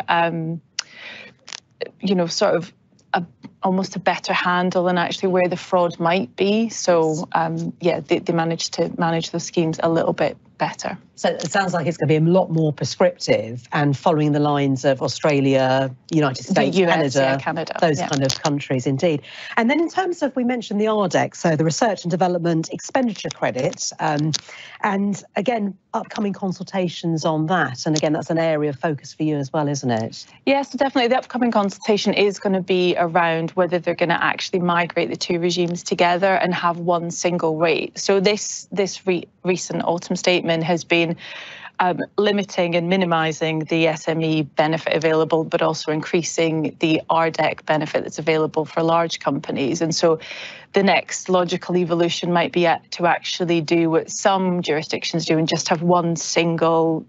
sort of almost a better handle on actually where the fraud might be. So they manage to manage those schemes a little bit better. So it sounds like it's going to be a lot more prescriptive and following the lines of Australia, United States, US, Canada, those kind of countries indeed. And then in terms of, we mentioned the RDEC, so the Research and Development Expenditure Credit, and again, upcoming consultations on that. And again, that's an area of focus for you as well, isn't it? Yes, definitely. The upcoming consultation is going to be around whether they're going to actually migrate the two regimes together and have one single rate. So this recent autumn statement has been limiting and minimising the SME benefit available, but also increasing the RDEC benefit that's available for large companies. And so the next logical evolution might be to actually do what some jurisdictions do and just have one single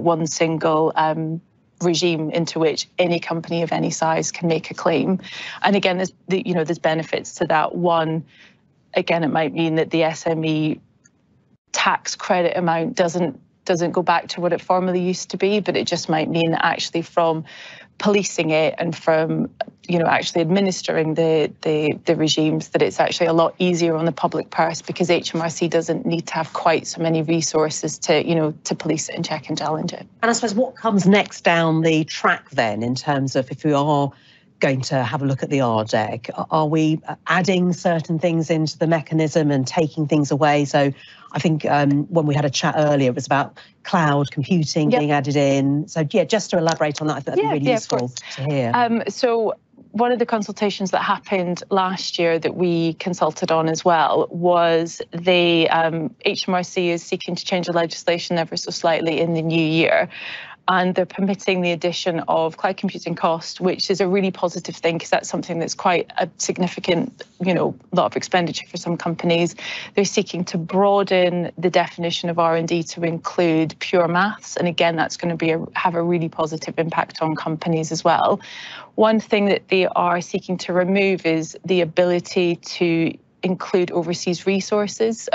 regime into which any company of any size can make a claim. And again, there's benefits to that. One, again, it might mean that the SME tax credit amount doesn't go back to what it formerly used to be, but it just might mean that actually from policing it and from actually administering the regimes, that it's actually a lot easier on the public purse, because HMRC doesn't need to have quite so many resources to police it and check and challenge it. And I suppose what comes next down the track then, in terms of if we are going to have a look at the RDEC, are we adding certain things into the mechanism and taking things away? So I think when we had a chat earlier, it was about cloud computing being added in. So just to elaborate on that, I think that'd be really useful to hear. So one of the consultations that happened last year that we consulted on as well was the HMRC is seeking to change the legislation ever so slightly in the new year. And they're permitting the addition of cloud computing cost, which is a really positive thing, because that's something that's quite a significant, lot of expenditure for some companies. They're seeking to broaden the definition of R&D to include pure maths. And again, that's going to have a really positive impact on companies as well. One thing that they are seeking to remove is the ability to include overseas resources,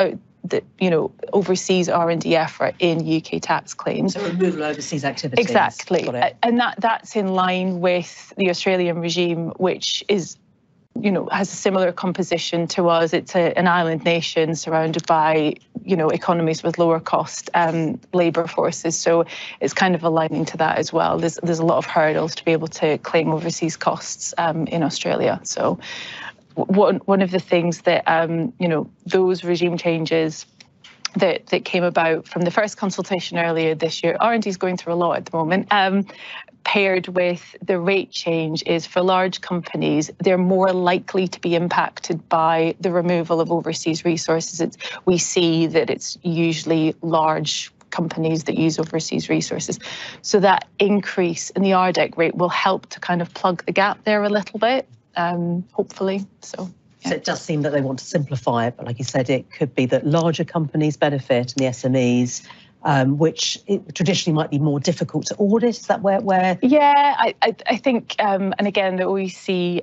overseas R&D effort in UK tax claims. So removal of overseas activities. Exactly. And that's in line with the Australian regime, which is, has a similar composition to us. It's an island nation surrounded by, economies with lower cost labour forces. So it's kind of aligning to that as well. There's a lot of hurdles to be able to claim overseas costs in Australia. So one of the things that, those regime changes that came about from the first consultation earlier this year, R&D is going through a lot at the moment, paired with the rate change, is for large companies, they're more likely to be impacted by the removal of overseas resources. We see that it's usually large companies that use overseas resources. So that increase in the RDEC rate will help to kind of plug the gap there a little bit. Hopefully. So it does seem that they want to simplify it, but like you said, it could be that larger companies benefit and the SMEs, which traditionally might be more difficult to audit. Is that where? Yeah, I think, and again, the OECD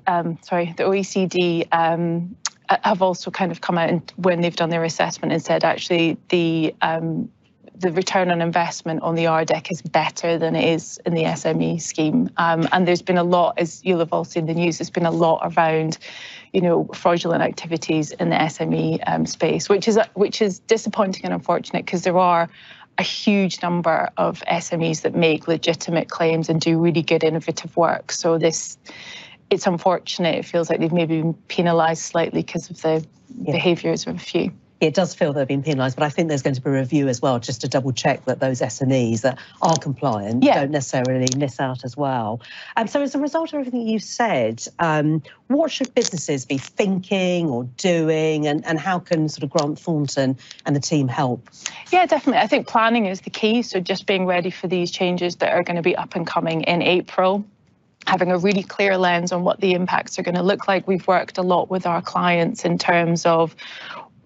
have also kind of come out and when they've done their assessment and said actually the return on investment on the RDEC is better than it is in the SME scheme. And there's been a lot, as you'll have all seen the news, there's been a lot around, fraudulent activities in the SME space, which is disappointing and unfortunate, because there are a huge number of SMEs that make legitimate claims and do really good innovative work. So it's unfortunate. It feels like they've maybe been penalised slightly because of the behaviours of a few. It does feel they've been penalised, but I think there's going to be a review as well, just to double check that those SMEs that are compliant don't necessarily miss out as well. So as a result of everything you've said, what should businesses be thinking or doing, and how can sort of Grant Thornton and the team help? Yeah, definitely. I think planning is the key. So just being ready for these changes that are going to be up and coming in April. Having a really clear lens on what the impacts are going to look like. We've worked a lot with our clients in terms of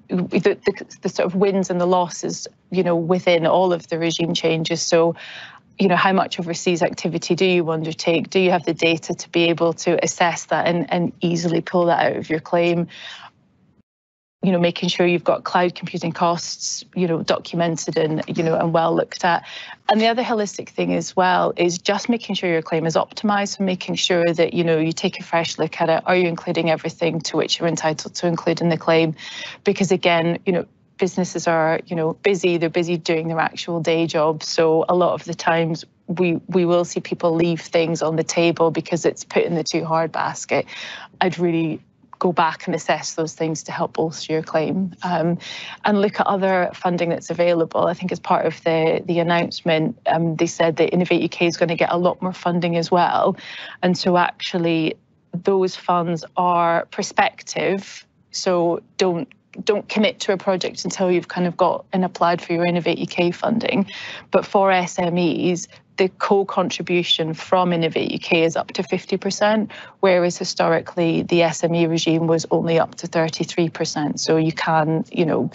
the sort of wins and the losses, within all of the regime changes. So you know, how much overseas activity do you undertake? Do you have the data to be able to assess that and easily pull that out of your claim? You know, making sure you've got cloud computing costs, you know, documented and, you know, and well looked at. And the other holistic thing as well is just making sure your claim is optimized and making sure that, you know, you take a fresh look at it. Are you including everything to which you're entitled to include in the claim? Because again, you know, businesses are, you know, busy, they're busy doing their actual day job. So a lot of the times we will see people leave things on the table because it's put in the too hard basket. I'd really go back and assess those things to help bolster your claim, and look at other funding that's available. I think as part of the announcement, they said that Innovate UK is going to get a lot more funding as well. And so actually those funds are prospective. So don't commit to a project until you've kind of got and applied for your Innovate UK funding. But for SMEs, the co-contribution from Innovate UK is up to 50%, whereas historically the SME regime was only up to 33%. So you can, you know,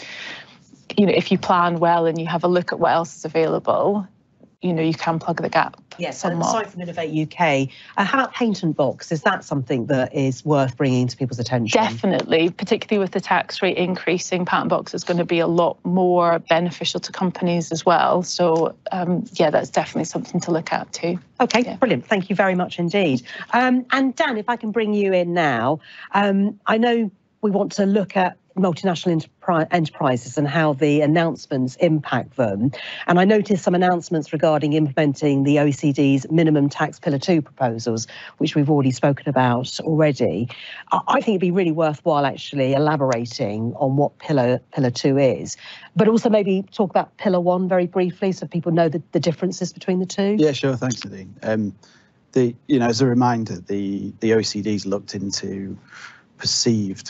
if you plan well and you have a look at what else is available, you know, you can plug the gap. Yes, and aside from Innovate UK, how about Patent Box? Is that something that is worth bringing to people's attention? Definitely, particularly with the tax rate increasing, Patent Box is going to be a lot more beneficial to companies as well. So yeah, that's definitely something to look at too. Okay, yeah. Brilliant. Thank you very much indeed. And Dan, if I can bring you in now, I know we want to look at multinational enterprises and how the announcements impact them. And I noticed some announcements regarding implementing the OECD's minimum tax Pillar 2 proposals, which we've already spoken about already. I think it'd be really worthwhile actually elaborating on what Pillar 2 is, but also maybe talk about Pillar 1 very briefly so people know the differences between the two. Yeah, sure. Thanks, Nadine. You know, as a reminder, the OECD's looked into perceived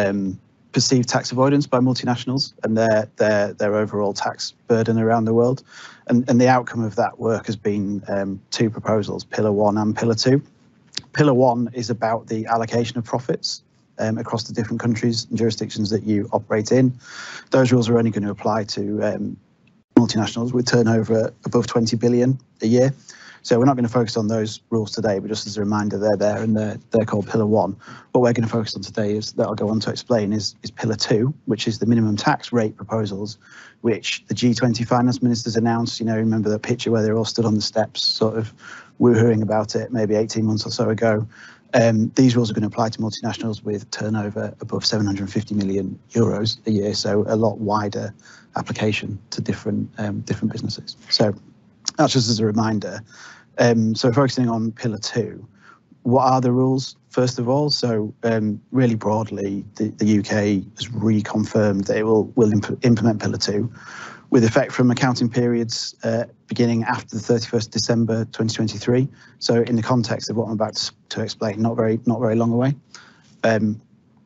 tax avoidance by multinationals and their overall tax burden around the world. And the outcome of that work has been two proposals, Pillar 1 and Pillar 2. Pillar 1 is about the allocation of profits across the different countries and jurisdictions that you operate in. Those rules are only going to apply to multinationals with turnover above 20 billion a year. So we're not going to focus on those rules today, but just as a reminder, they're there and they're called Pillar 1. What we're going to focus on today is that I'll go on to explain is Pillar 2, which is the minimum tax rate proposals, which the G20 finance ministers announced. You know, remember that picture where they're all stood on the steps, sort of woohooing about it maybe 18 months or so ago. These rules are going to apply to multinationals with turnover above 750 million euros a year, so a lot wider application to different businesses. So that's just as a reminder. So focusing on Pillar 2, what are the rules, first of all? So really broadly, the UK has reconfirmed that it will implement Pillar 2 with effect from accounting periods beginning after the 31st December 2023. So in the context of what I'm about to explain, not very long away. What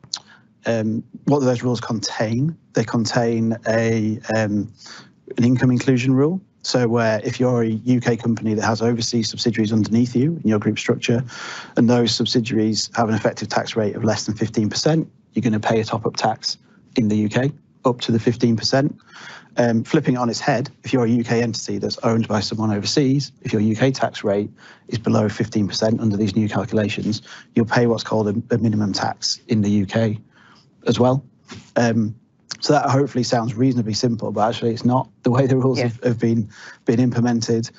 do those rules contain? They contain an income inclusion rule. So where if you're a UK company that has overseas subsidiaries underneath you in your group structure, and those subsidiaries have an effective tax rate of less than 15%, you're going to pay a top-up tax in the UK up to the 15%. Flipping it on its head, if you're a UK entity that's owned by someone overseas, if your UK tax rate is below 15% under these new calculations, you'll pay what's called a minimum tax in the UK as well. So that hopefully sounds reasonably simple, but actually it's not the way the rules have been implemented.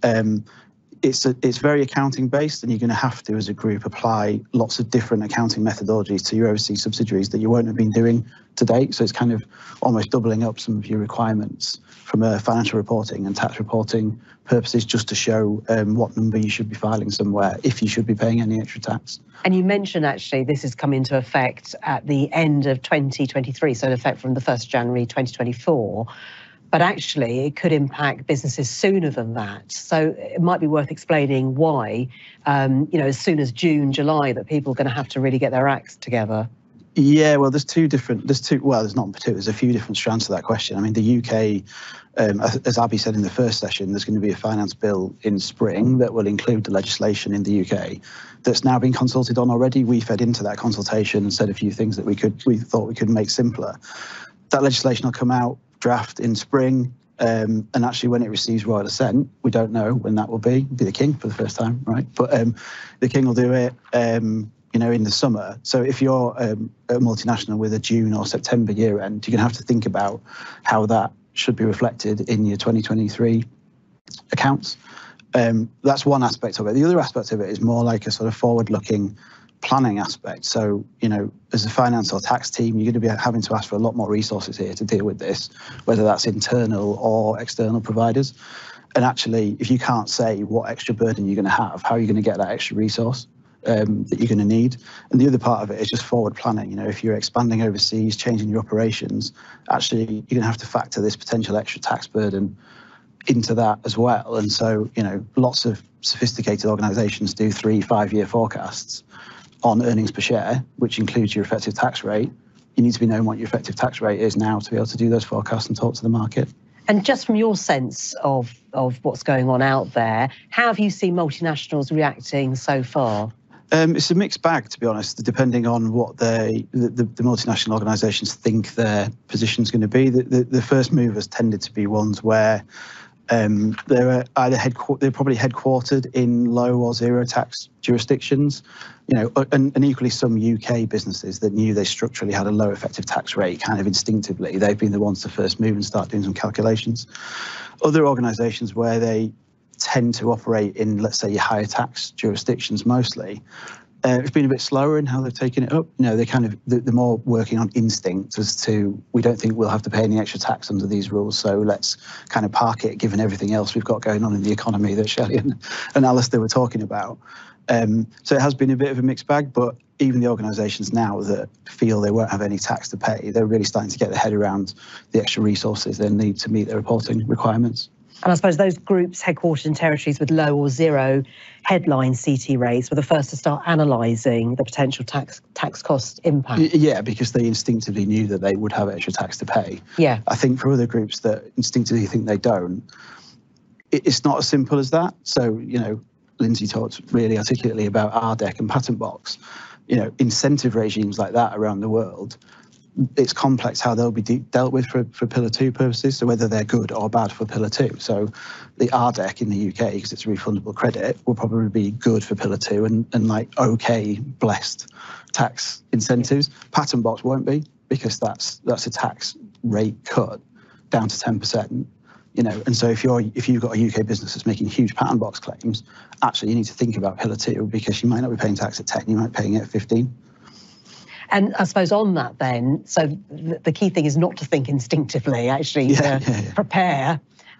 It's very accounting based, and you're going to have to, as a group, apply lots of different accounting methodologies to your overseas subsidiaries that you won't have been doing to date. So it's kind of almost doubling up some of your requirements from a financial reporting and tax reporting purposes, just to show what number you should be filing somewhere if you should be paying any extra tax. And you mentioned actually this has come into effect at the end of 2023, so in effect from the 1st January 2024. But actually it could impact businesses sooner than that. So it might be worth explaining why, you know, as soon as June, July, that people are going to have to really get their acts together. Yeah, well, there's not two, there's a few different strands to that question. I mean, the UK, as Abby said in the first session, there's going to be a finance bill in spring that will include the legislation in the UK that's now been consulted on already. We fed into that consultation and said a few things that we thought we could make simpler. That legislation will come out draft in spring. And actually, when it receives royal assent, we don't know when that will be. It'll be the king for the first time, right? But the king will do it, you know, in the summer. So if you're a multinational with a June or September year end, you're going to have to think about how that should be reflected in your 2023 accounts. That's one aspect of it. The other aspect of it is more like a sort of forward-looking planning aspect. So, you know, as a finance or tax team, you're going to be having to ask for a lot more resources here to deal with this, whether that's internal or external providers. And actually, if you can't say what extra burden you're going to have, how are you going to get that extra resource that you're going to need? And the other part of it is just forward planning. You know, if you're expanding overseas, changing your operations, actually, you're going to have to factor this potential extra tax burden into that as well. And so, you know, lots of sophisticated organizations do 3-5 year forecasts on earnings per share, which includes your effective tax rate. You need to be knowing what your effective tax rate is now to be able to do those forecasts and talk to the market. And just from your sense of what's going on out there, how have you seen multinationals reacting so far? It's a mixed bag, to be honest, depending on what the multinational organisations think their position's going to be. The first movers tended to be ones where they're probably headquartered in low or zero tax jurisdictions, you know, and equally some UK businesses that knew they structurally had a low effective tax rate kind of instinctively. They've been the ones to first move and start doing some calculations. Other organisations where they tend to operate in, let's say, your higher tax jurisdictions mostly, it's been a bit slower in how they've taken it up. You know, they're more working on instinct as to, we don't think we'll have to pay any extra tax under these rules, so let's kind of park it given everything else we've got going on in the economy that Shelley and Alistair were talking about. So it has been a bit of a mixed bag, but even the organisations now that feel they won't have any tax to pay, they're really starting to get their head around the extra resources they need to meet their reporting requirements. And I suppose those groups headquartered in territories with low or zero headline CT rates were the first to start analysing the potential tax cost impact. Yeah, because they instinctively knew that they would have extra tax to pay. Yeah. I think for other groups that instinctively think they don't, it's not as simple as that. So, you know, Lindsay talked really articulately about RDEC and Patent Box. You know, incentive regimes like that around the world, it's complex how they'll be dealt with for Pillar 2 purposes, so whether they're good or bad for Pillar 2. So the RDEC in the UK, because it's a refundable credit, will probably be good for Pillar 2 and like okay, blessed tax incentives. Patent Box won't be, because that's a tax rate cut down to 10%. You know, and so if you've got a UK business that's making huge Patent Box claims, actually you need to think about Pillar 2, because you might not be paying tax at 10, you might be paying it at 15. And I suppose on that then, so the key thing is not to think instinctively, actually prepare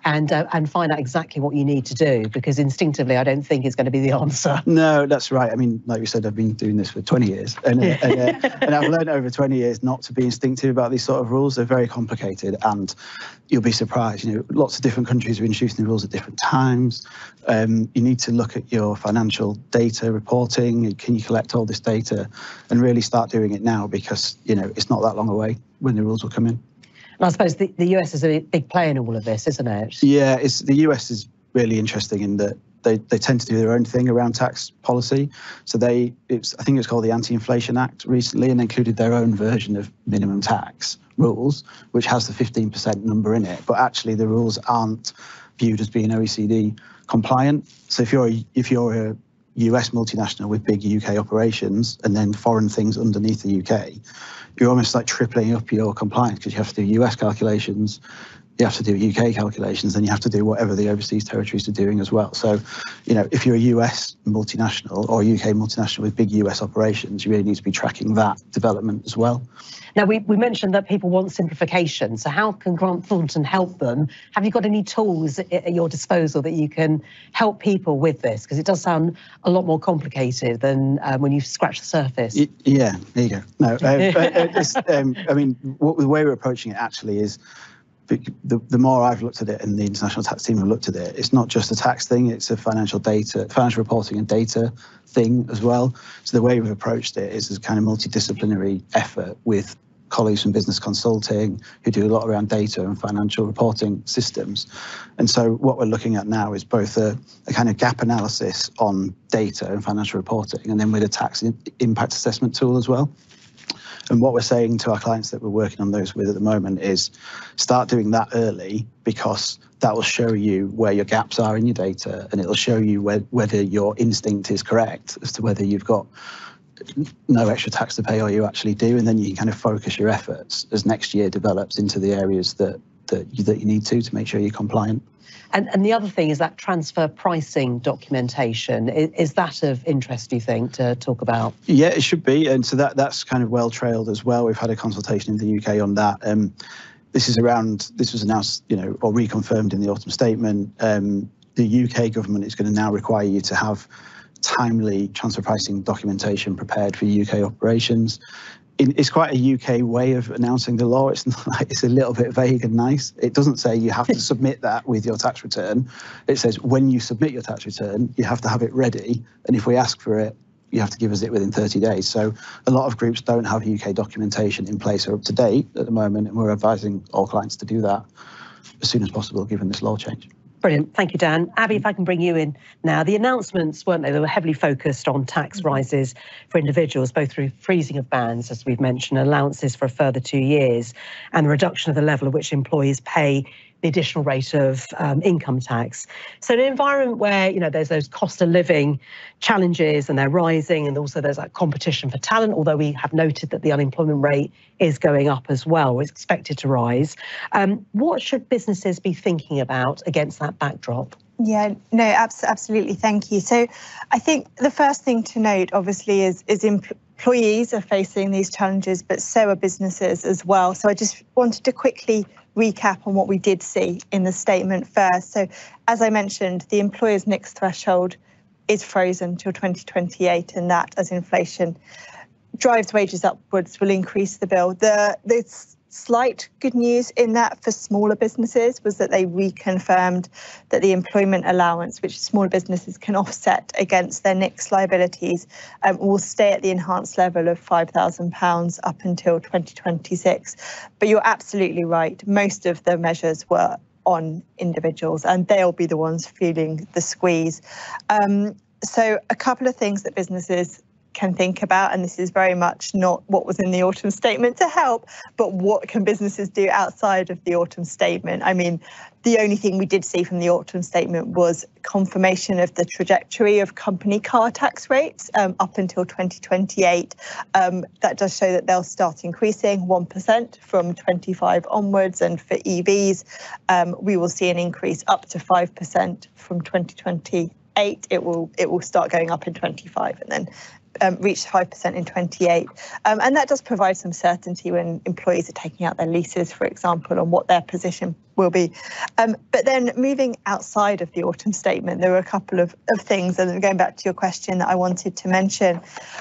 and find out exactly what you need to do, because instinctively I don't think is going to be the answer. No, that's right. I mean, like we said, I've been doing this for 20 years and I've learned over 20 years not to be instinctive about these sort of rules. They're very complicated and you'll be surprised. You know, lots of different countries are introducing the rules at different times. You need to look at your financial data reporting. Can you collect all this data and really start doing it now, because, you know, it's not that long away when the rules will come in. And I suppose the US is a big player in all of this, isn't it? Yeah, the US is really interesting in that they tend to do their own thing around tax policy. So I think it's called the Anti-Inflation Act recently, and included their own version of minimum tax rules, which has the 15% number in it. But actually the rules aren't viewed as being OECD compliant. So if you're a US multinational with big UK operations and then foreign things underneath the UK, you're almost like tripling up your compliance, because you have to do US calculations, you have to do UK calculations, and you have to do whatever the overseas territories are doing as well. So, you know, if you're a US multinational or a UK multinational with big US operations, you really need to be tracking that development as well. Now, we mentioned that people want simplification. So how can Grant Thornton help them? Have you got any tools at your disposal that you can help people with this? Because it does sound a lot more complicated than when you scratch the surface. Yeah, there you go. No, I mean, the way we're approaching it actually is, the more I've looked at it and the international tax team have looked at it, it's not just a tax thing, it's a financial reporting and data thing as well. So the way we've approached it is a kind of multidisciplinary effort with colleagues from business consulting who do a lot around data and financial reporting systems. And so what we're looking at now is both a kind of gap analysis on data and financial reporting, and then with a tax impact assessment tool as well. And what we're saying to our clients that we're working on those with at the moment is start doing that early, because that will show you where your gaps are in your data, and it'll show you whether your instinct is correct as to whether you've got no extra tax to pay or you actually do. And then you can kind of focus your efforts as next year develops into the areas that you need to make sure you're compliant. And the other thing is that transfer pricing documentation. Is that of interest, do you think, to talk about? Yeah, it should be. And so that's kind of well trailed as well. We've had a consultation in the UK on that. This was announced, or reconfirmed in the autumn statement. The UK government is going to now require you to have timely transfer pricing documentation prepared for UK operations. It's quite a UK way of announcing the law. It's not like, it's a little bit vague and nice. It doesn't say you have to submit that with your tax return. It says when you submit your tax return, you have to have it ready. And if we ask for it, you have to give us it within 30 days. So a lot of groups don't have UK documentation in place or up to date at the moment. And we're advising all clients to do that as soon as possible, given this law change. Brilliant. Thank you, Dan. Abby, if I can bring you in now. The announcements, weren't they? They were heavily focused on tax rises for individuals, both through freezing of bans, as we've mentioned, allowances for a further 2 years, and the reduction of the level at which employees pay the additional rate of income tax. So in an environment where, there's those cost of living challenges and they're rising, and also there's that competition for talent, although we have noted that the unemployment rate is going up as well, it's expected to rise. What should businesses be thinking about against that backdrop? Yeah, no, absolutely. Thank you. So I think the first thing to note, obviously, is employees are facing these challenges, but so are businesses as well. So I just wanted to quickly recap on what we did see in the statement first. So as I mentioned, the employer's NICS threshold is frozen till 2028, and that, as inflation drives wages upwards, will increase the bill. The slight good news in that for smaller businesses was that they reconfirmed that the employment allowance, which smaller businesses can offset against their NICS liabilities, will stay at the enhanced level of £5,000 up until 2026. But you're absolutely right. Most of the measures were on individuals, and they'll be the ones feeling the squeeze. So a couple of things that businesses can think about, and this is very much not what was in the autumn statement to help, but what can businesses do outside of the autumn statement? I mean, the only thing we did see from the autumn statement was confirmation of the trajectory of company car tax rates up until 2028. That does show that they'll start increasing 1% from 25 onwards, and for EVs, we will see an increase up to 5% from 2028. It will start going up in 25 and then reach 5% in 28. And that does provide some certainty when employees are taking out their leases, for example, on what their position will be. But then moving outside of the autumn statement, there were a couple of things, and going back to your question, that I wanted to mention.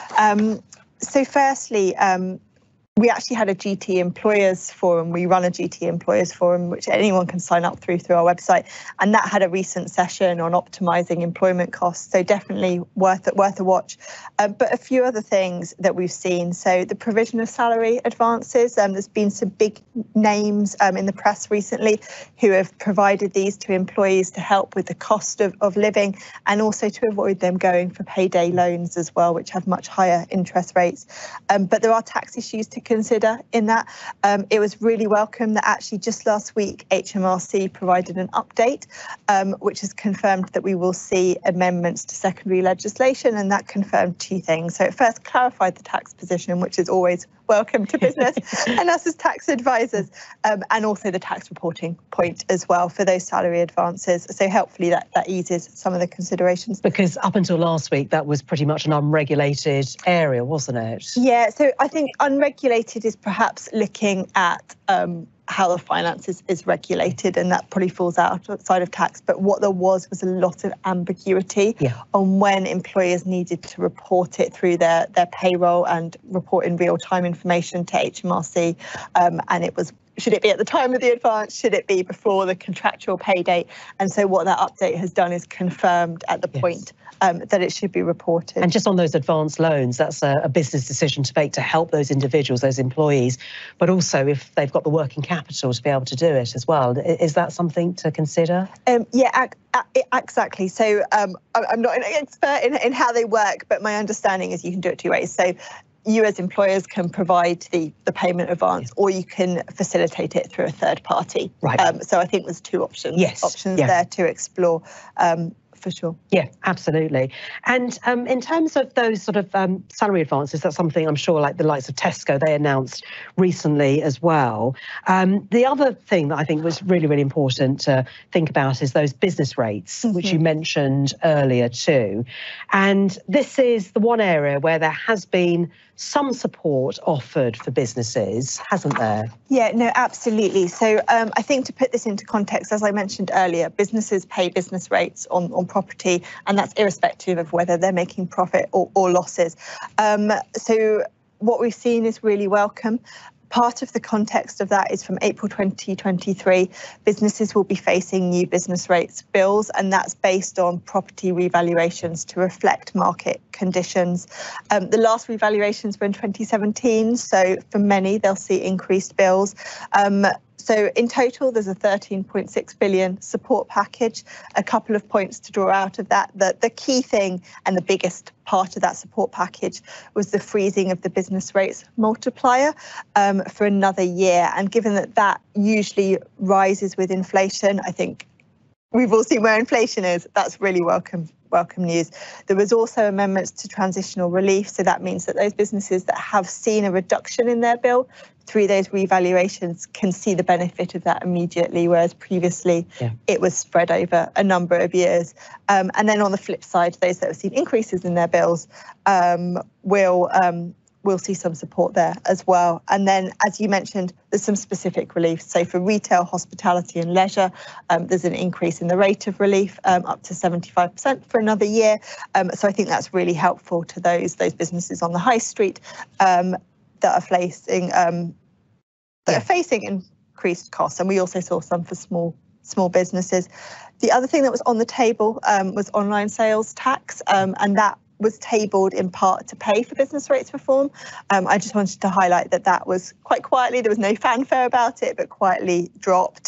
So firstly, we actually had a GT Employers Forum. We run a GT Employers Forum, which anyone can sign up through our website. And that had a recent session on optimising employment costs. So definitely worth a watch. But a few other things that we've seen. So the provision of salary advances. There's been some big names in the press recently who have provided these to employees to help with the cost of living, and also to avoid them going for payday loans as well, which have much higher interest rates. But there are tax issues to consider in that. It was really welcome that actually just last week HMRC provided an update which has confirmed that we will see amendments to secondary legislation, and that confirmed two things. So it first clarified the tax position, which is always welcome to business and us as tax advisors, and also the tax reporting point as well for those salary advances. So hopefully that eases some of the considerations. Because up until last week, that was pretty much an unregulated area, wasn't it? Yeah, so I think unregulated is perhaps looking at how the finance is regulated, and that probably falls outside of tax. But what there was a lot of ambiguity on when employers needed to report it through their payroll and report in real-time information to HMRC. And it was, should it be at the time of the advance? Should it be before the contractual pay date? And so what that update has done is confirmed at the point that it should be reported. And just on those advanced loans, that's a business decision to make to help those individuals, those employees, but also if they've got the working capital to be able to do it as well. Is that something to consider? Yeah, exactly. So I'm not an expert in how they work, but my understanding is you can do it two ways. So you as employers can provide the payment advance, or you can facilitate it through a third party. Right. So I think there's two options. Yes. There to explore. For sure. Yeah, absolutely. And in terms of those sort of salary advances, that's something I'm sure like the likes of Tesco, they announced recently as well. The other thing that I think was really, really important to think about is those business rates, which you mentioned earlier too. And this is the one area where there has been some support offered for businesses, hasn't there? Yeah, no, absolutely. So I think to put this into context, as I mentioned earlier, businesses pay business rates on property, and that's irrespective of whether they're making profit or losses. So what we've seen is really welcome. Part of the context of that is from April 2023, businesses will be facing new business rates bills, and that's based on property revaluations to reflect market conditions. The last revaluations were in 2017, so for many, they'll see increased bills. So in total, there's a 13.6 billion support package. A couple of points to draw out of that. The key thing and the biggest part of that support package was the freezing of the business rates multiplier for another year. And given that that usually rises with inflation, I think we've all seen where inflation is. That's really welcome news. There was also amendments to transitional relief. So that means that those businesses that have seen a reduction in their bill through those revaluations can see the benefit of that immediately, whereas previously it was spread over a number of years. And then on the flip side, those that have seen increases in their bills will see some support there as well. And then, as you mentioned, there's some specific relief. So for retail, hospitality and leisure, there's an increase in the rate of relief up to 75% for another year. So I think that's really helpful to those businesses on the high street that are facing increased costs. And we also saw some for small businesses. The other thing that was on the table was online sales tax, and that was tabled in part to pay for business rates reform. I just wanted to highlight that was quite quietly, there was no fanfare about it, but quietly dropped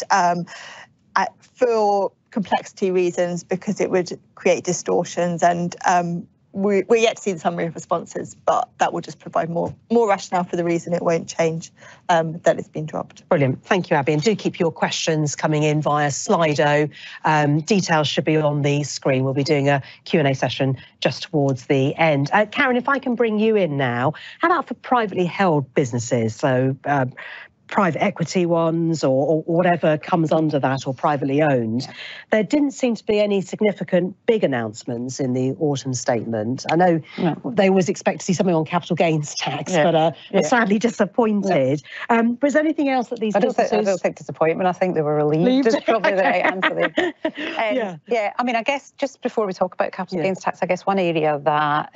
for complexity reasons, because it would create distortions, and we're yet to see the summary of responses, but that will just provide more rationale for the reason it won't change that it's been dropped. Brilliant. Thank you, Abby. And do keep your questions coming in via Slido. Details should be on the screen. We'll be doing a Q&A session just towards the end. Karen, if I can bring you in now, how about for privately held businesses? So private equity ones or whatever comes under that, or privately owned. There didn't seem to be any significant big announcements in the autumn statement. I know they always expect to see something on capital gains tax, but sadly disappointed. But is there anything else that these businesses... I don't think disappointment. I think they were relieved. Is probably the right answer there. Yeah, I mean, I guess just before we talk about capital gains tax, I guess one area that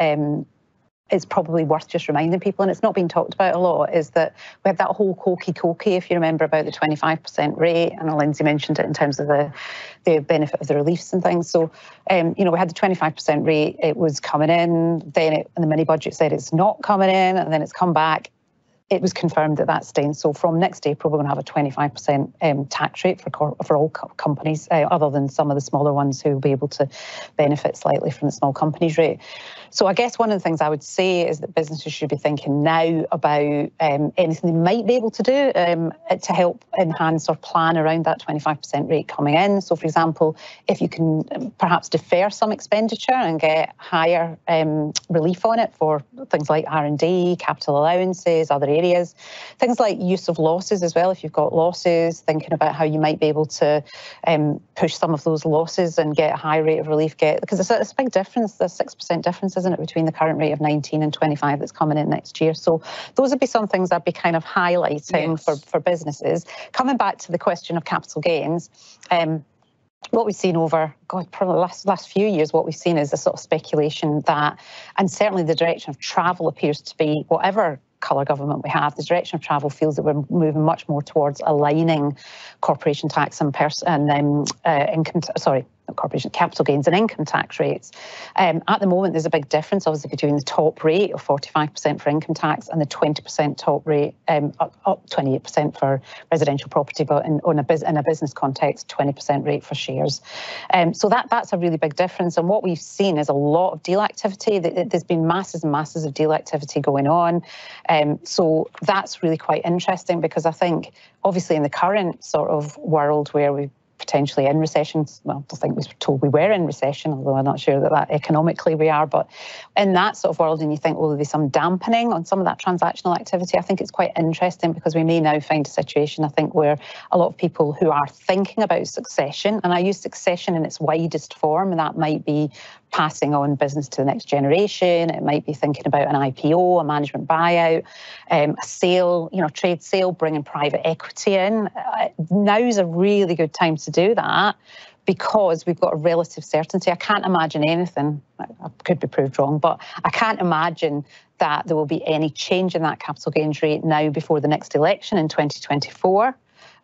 it's probably worth just reminding people, and it's not been talked about a lot, is that we had that whole cokey, if you remember, about the 25% rate, and Lindsay mentioned it in terms of the benefit of the reliefs and things. So, we had the 25% rate, it was coming in, then and the mini budget said it's not coming in, and then it's come back. It was confirmed that that's staying. So from next April, we're going to have a 25% tax rate for all companies, other than some of the smaller ones who will be able to benefit slightly from the small companies rate. So I guess one of the things I would say is that businesses should be thinking now about anything they might be able to do to help enhance or plan around that 25% rate coming in. So, for example, if you can perhaps defer some expenditure and get higher relief on it for things like R&D, capital allowances, other areas. Things like use of losses as well. If you've got losses, thinking about how you might be able to push some of those losses and get a high rate of relief. Because it's a big difference, there's 6% difference, isn't it, between the current rate of 19 and 25 that's coming in next year. So those would be some things I'd be kind of highlighting for businesses. Coming back to the question of capital gains, what we've seen over, probably the last few years, what we've seen is a sort of speculation that, and certainly the direction of travel appears to be, whatever colour government we have, the direction of travel feels that we're moving much more towards aligning corporation tax and capital gains and income tax rates. At the moment, there's a big difference, obviously, between the top rate of 45% for income tax and the 20% top rate, up 28% for residential property, but in a business context, 20% rate for shares. So that's a really big difference. And what we've seen is a lot of deal activity. There's been masses and masses of deal activity going on. So that's really quite interesting, because I think, obviously, in the current sort of world where we're potentially in recession, well, I think we were told we were in recession, although I'm not sure that economically we are, but in that sort of world, and you think, well, there'll be some dampening on some of that transactional activity, I think it's quite interesting, because we may now find a situation, I think, where a lot of people who are thinking about succession, and I use succession in its widest form, and that might be passing on business to the next generation, it might be thinking about an IPO, a management buyout, a sale, trade sale, bringing private equity in. Now's a really good time to do that, because we've got a relative certainty. I can't imagine anything, I could be proved wrong, but I can't imagine that there will be any change in that capital gains rate now before the next election in 2024.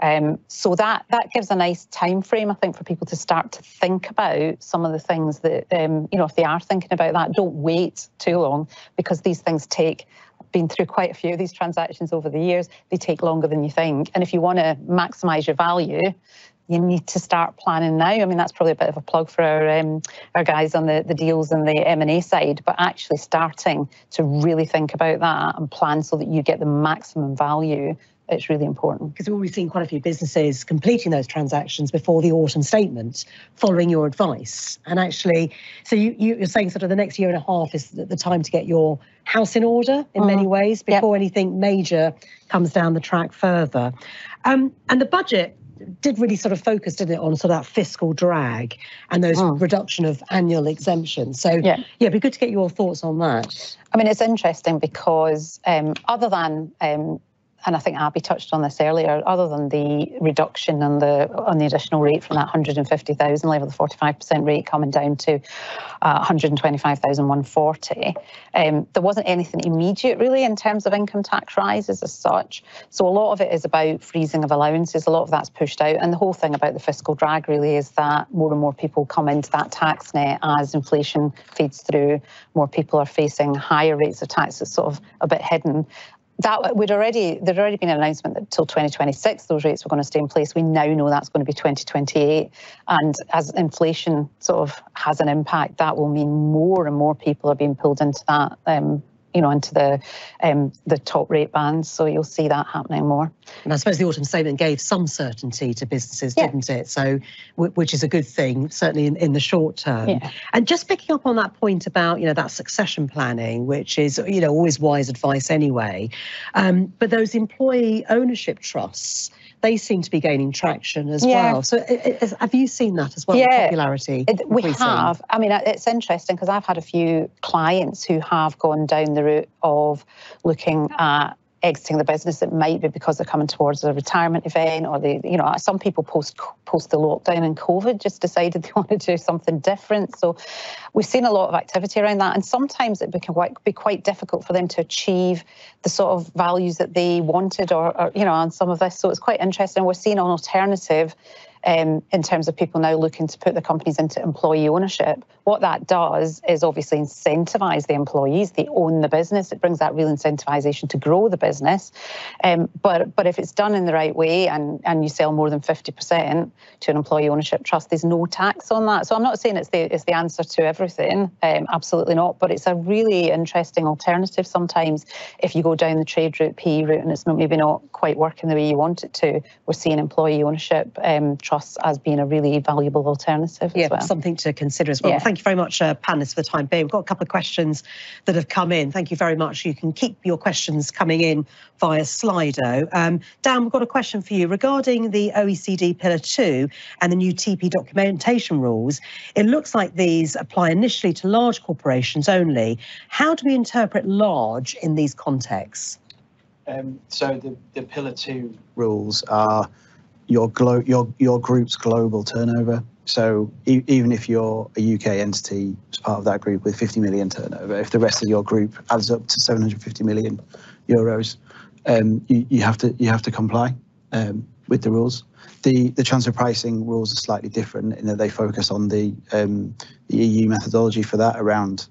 So that gives a nice time frame, I think, for people to start to think about some of the things that, if they are thinking about that, don't wait too long, because these things I've been through quite a few of these transactions over the years, they take longer than you think. And if you want to maximise your value, you need to start planning now. I mean, that's probably a bit of a plug for our guys on the deals and the M&A side, but actually starting to really think about that and plan so that you get the maximum value. It's really important. Because we've already seen quite a few businesses completing those transactions before the autumn statement, following your advice. And actually, so you're saying sort of the next year and a half is the time to get your house in order in many ways before anything major comes down the track further. And the budget did really sort of focus, didn't it, on sort of that fiscal drag and those reduction of annual exemptions. So it'd be good to get your thoughts on that. I mean, it's interesting because other than and I think Abby touched on this earlier, other than the reduction on the additional rate from that 150,000 level, the 45% rate coming down to 125,140, there wasn't anything immediate really in terms of income tax rises as such. So a lot of it is about freezing of allowances. A lot of that's pushed out. And the whole thing about the fiscal drag really is that more and more people come into that tax net as inflation feeds through. More people are facing higher rates of tax that's sort of a bit hidden. There'd already been an announcement that till 2026 those rates were going to stay in place. We now know that's going to be 2028, and as inflation sort of has an impact, that will mean more and more people are being pulled into that, into the top rate bands. So you'll see that happening more. And I suppose the autumn statement gave some certainty to businesses, didn't it? So, which is a good thing, certainly in the short term. Yeah. And just picking up on that point about, that succession planning, which is, always wise advice anyway. But those employee ownership trusts, they seem to be gaining traction as well. So have you seen that as well, the popularity? We have. I mean, it's interesting because I've had a few clients who have gone down the route of looking at exiting the business. It might be because they're coming towards a retirement event, or some people post the lockdown and COVID just decided they want to do something different. So we've seen a lot of activity around that, and sometimes it can be quite difficult for them to achieve the sort of values that they wanted, or on some of this. So it's quite interesting. We're seeing an alternative in terms of people now looking to put the companies into employee ownership. What that does is obviously incentivise the employees. They own the business. It brings that real incentivisation to grow the business. But if it's done in the right way and you sell more than 50% to an employee ownership trust, there's no tax on that. So I'm not saying it's the answer to everything. Absolutely not. But it's a really interesting alternative sometimes if you go down the trade route, PE route, and it's maybe not quite working the way you want it to. We're seeing employee ownership trusts as being a really valuable alternative as well. Something to consider as well. Well, thank you very much, panelists, for the time being. We've got a couple of questions that have come in. Thank you very much. You can keep your questions coming in via Slido. Dan, we've got a question for you regarding the OECD Pillar 2 and the new TP documentation rules. It looks like these apply initially to large corporations only. How do we interpret large in these contexts? So the Pillar 2 rules are your group's global turnover. So even if you're a UK entity as part of that group with 50 million turnover, if the rest of your group adds up to 750 million euros, you have to comply. the rules. The transfer pricing rules are slightly different in that they focus on the EU methodology for that around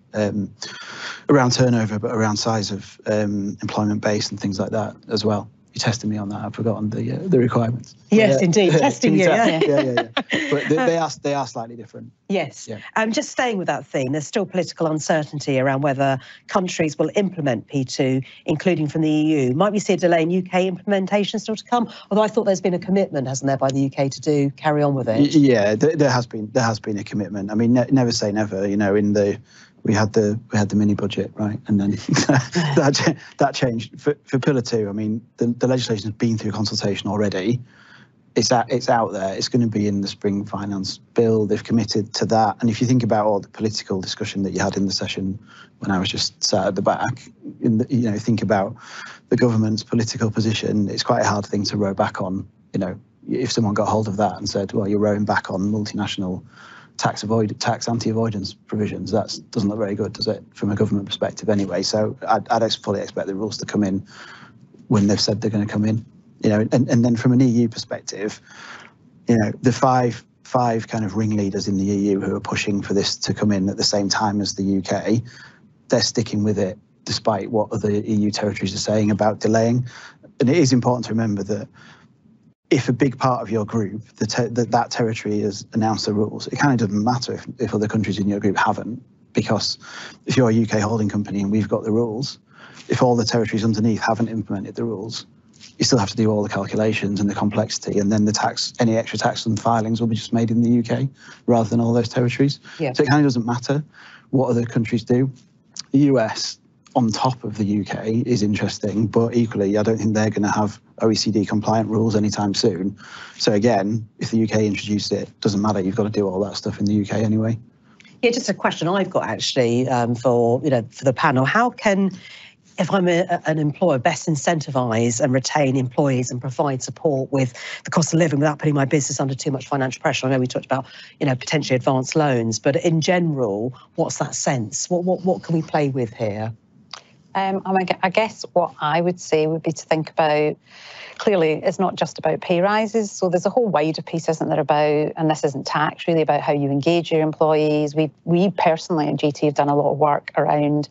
turnover, but around size of employment base and things like that as well. You tested me on that. I've forgotten the requirements. Yes, indeed, testing you. Yeah. But they are slightly different. Yes. Yeah. Just staying with that theme, there's still political uncertainty around whether countries will implement P2, including from the EU. Might we see a delay in UK implementation still to come? Although I thought there's been a commitment, hasn't there, by the UK to carry on with it? Yeah, there has been a commitment. I mean, never say never. You know, we had the mini budget, right, and then that changed for Pillar 2. I mean, the legislation has been through consultation already. It's out there. It's going to be in the spring finance bill. They've committed to that. And if you think about all the political discussion that you had in the session when I was just sat at the back, think about the government's political position. It's quite a hard thing to row back on. You know, if someone got hold of that and said, well, you're rowing back on multinational tax anti-avoidance provisions, that doesn't look very good, does it, from a government perspective anyway? So I'd fully expect the rules to come in when they've said they're going to come in. You know, and then from an EU perspective, you know, the five kind of ringleaders in the EU who are pushing for this to come in at the same time as the UK, they're sticking with it despite what other EU territories are saying about delaying. And it is important to remember that if a big part of your group, that territory has announced the rules, it kind of doesn't matter if other countries in your group haven't, because if you're a UK holding company and we've got the rules, if all the territories underneath haven't implemented the rules, you still have to do all the calculations and the complexity, and then the tax, any extra tax and filings will be just made in the UK rather than all those territories. Yeah. So it kind of doesn't matter what other countries do. The US on top of the UK is interesting, but equally, I don't think they're going to have OECD compliant rules anytime soon. So again, if the UK introduced it, doesn't matter. You've got to do all that stuff in the UK anyway. Yeah, just a question I've got actually for the panel. How can, if I'm an employer, best incentivise and retain employees and provide support with the cost of living without putting my business under too much financial pressure? I know we talked about, potentially advanced loans, but in general, what's that sense? What can we play with here? I guess what I would say would be to think about, clearly it's not just about pay rises, so there's a whole wider piece, isn't there, about, and this isn't tax, really about how you engage your employees. We personally at GT have done a lot of work around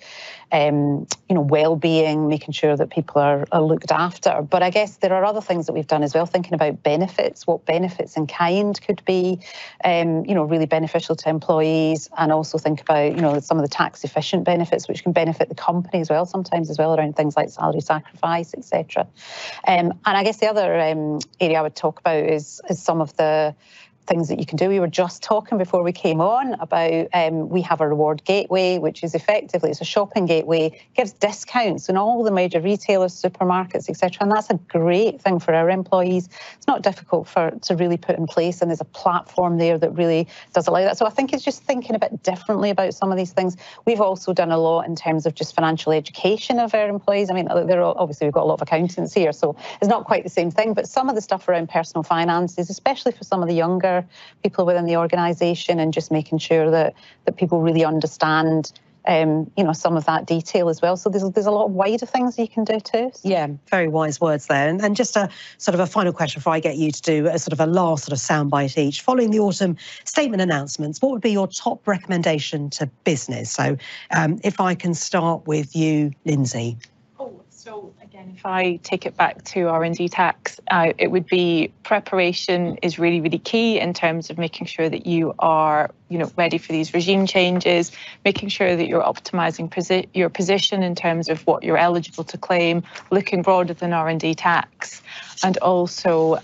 well-being, making sure that people are looked after. But I guess there are other things that we've done as well, thinking about benefits, what benefits in kind could be, really beneficial to employees, and also think about, some of the tax efficient benefits which can benefit the company as well, sometimes as well, around things like salary sacrifice, etc. And I guess the other area I would talk about is some of the things that you can do. We were just talking before we came on about we have a reward gateway, which is effectively, it's a shopping gateway, gives discounts in all the major retailers, supermarkets, etc. And that's a great thing for our employees. It's not difficult to really put in place, and there's a platform there that really does allow that. So I think it's just thinking a bit differently about some of these things. We've also done a lot in terms of just financial education of our employees. I mean, obviously we've got a lot of accountants here, so it's not quite the same thing, but some of the stuff around personal finances, especially for some of the younger people within the organisation, and just making sure that people really understand some of that detail as well. So there's a lot of wider things you can do too. Yeah, very wise words there. And just a sort of a final question before I get you to do a sort of a last sort of soundbite each. Following the autumn statement announcements, what would be your top recommendation to business? So if I can start with you, Lindsay. So again, if I take it back to R&D tax, it would be preparation is really, really key in terms of making sure that you are, ready for these regime changes, making sure that you're optimising your position in terms of what you're eligible to claim, looking broader than R&D tax, and also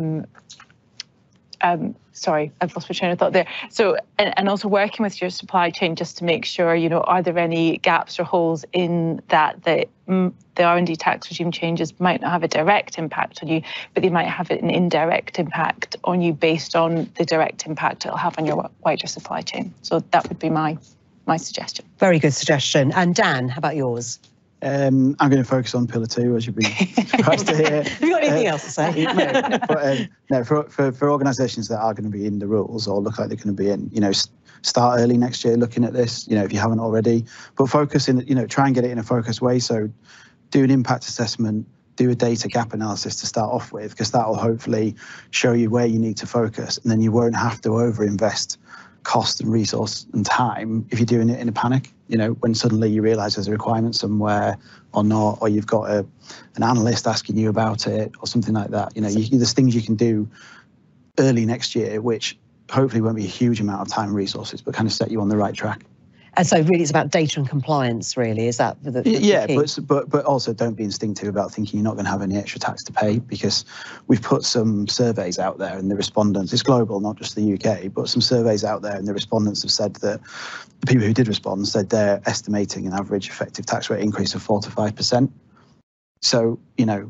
sorry, I've lost my train of thought there. So, and also working with your supply chain just to make sure, are there any gaps or holes in that the R&D tax regime changes might not have a direct impact on you, but they might have an indirect impact on you based on the direct impact it'll have on your wider supply chain. So that would be my suggestion. Very good suggestion. And Dan, how about yours? I'm going to focus on Pillar 2, as you'd be surprised to hear. Have you got anything else to say? No, for organisations that are going to be in the rules or look like they're going to be in, start early next year looking at this, if you haven't already, but focus in, try and get it in a focused way. So do an impact assessment, do a data gap analysis to start off with, because that will hopefully show you where you need to focus, and then you won't have to overinvest cost and resource and time if you're doing it in a panic, when suddenly you realise there's a requirement somewhere or not, or you've got an analyst asking you about it or something like that. There's things you can do early next year, which hopefully won't be a huge amount of time and resources, but kind of set you on the right track. And so really it's about data and compliance, really, is that the yeah, key? but also don't be instinctive about thinking you're not going to have any extra tax to pay, because we've put some surveys out there and the respondents, it's global, not just the UK, but some surveys out there and the respondents have said that the people who did respond said they're estimating an average effective tax rate increase of 4 to 5%. So,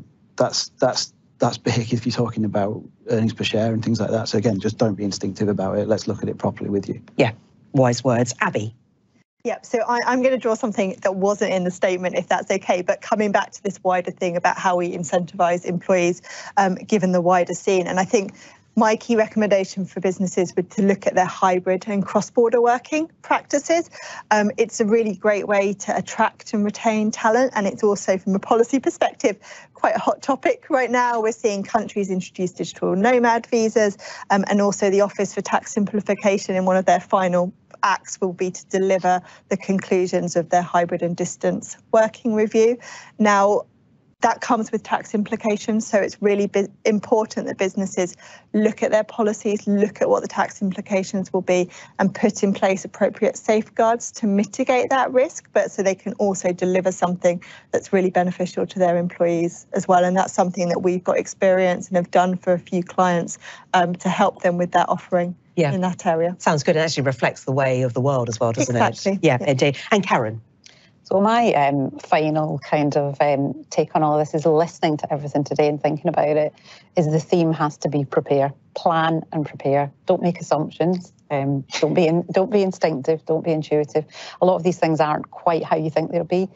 that's big if you're talking about earnings per share and things like that. So again, just don't be instinctive about it. Let's look at it properly with you. Yeah, wise words. Abby. Yeah, so I'm going to draw something that wasn't in the statement, if that's okay, but coming back to this wider thing about how we incentivise employees, given the wider scene. And I think my key recommendation for businesses would to look at their hybrid and cross-border working practices. It's a really great way to attract and retain talent, and it's also, from a policy perspective, quite a hot topic right now. We're seeing countries introduce digital nomad visas, and also the Office for Tax Simplification in one of their final acts will be to deliver the conclusions of their hybrid and distance working review. Now, that comes with tax implications, so it's really important that businesses look at their policies, look at what the tax implications will be, and put in place appropriate safeguards to mitigate that risk, but so they can also deliver something that's really beneficial to their employees as well. And that's something that we've got experience and have done for a few clients to help them with that offering. Yeah. In that area. Sounds good. It actually reflects the way of the world as well, doesn't it? Exactly. Yeah, indeed. And Karen? So my final kind of take on all of this is listening to everything today and thinking about it, is the theme has to be prepare, plan and prepare. Don't make assumptions. Don't be instinctive. Don't be intuitive. A lot of these things aren't quite how you think they'll be.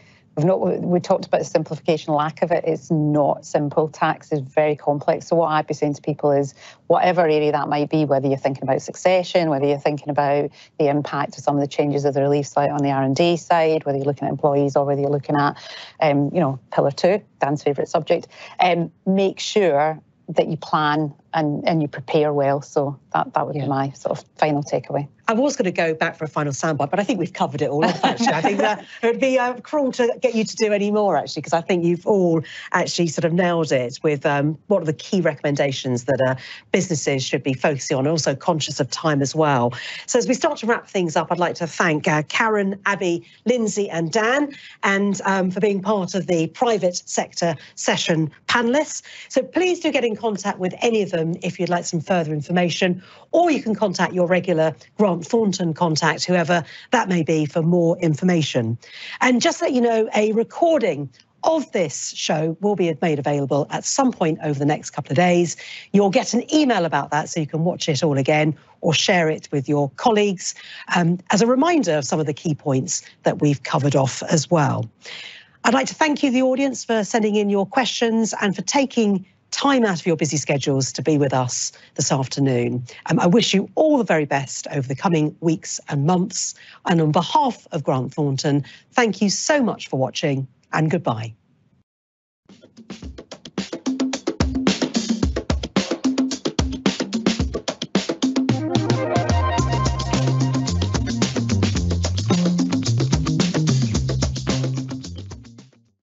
We talked about the simplification, lack of it. It's not simple. Tax is very complex. So what I'd be saying to people is, whatever area that might be, whether you're thinking about succession, whether you're thinking about the impact of some of the changes of the relief side on the R&D side, whether you're looking at employees or whether you're looking at, Pillar 2, Dan's favourite subject, make sure that you plan and you prepare well. So that would be my sort of final takeaway. I was going to go back for a final soundbite, but I think we've covered it all off, actually. I think that it would be cruel to get you to do any more, actually, because I think you've all actually sort of nailed it with what are the key recommendations that businesses should be focusing on, and also conscious of time as well. So as we start to wrap things up, I'd like to thank Karen, Abby, Lindsay and Dan, and for being part of the private sector session panellists. So please do get in contact with any of them if you'd like some further information, or you can contact your regular Grant Thornton contact, whoever that may be, for more information. And just to let you know, a recording of this show will be made available at some point over the next couple of days. You'll get an email about that so you can watch it all again or share it with your colleagues as a reminder of some of the key points that we've covered off as well. I'd like to thank you, the audience, for sending in your questions and for taking time out of your busy schedules to be with us this afternoon. I wish you all the very best over the coming weeks and months. And on behalf of Grant Thornton, thank you so much for watching, and goodbye.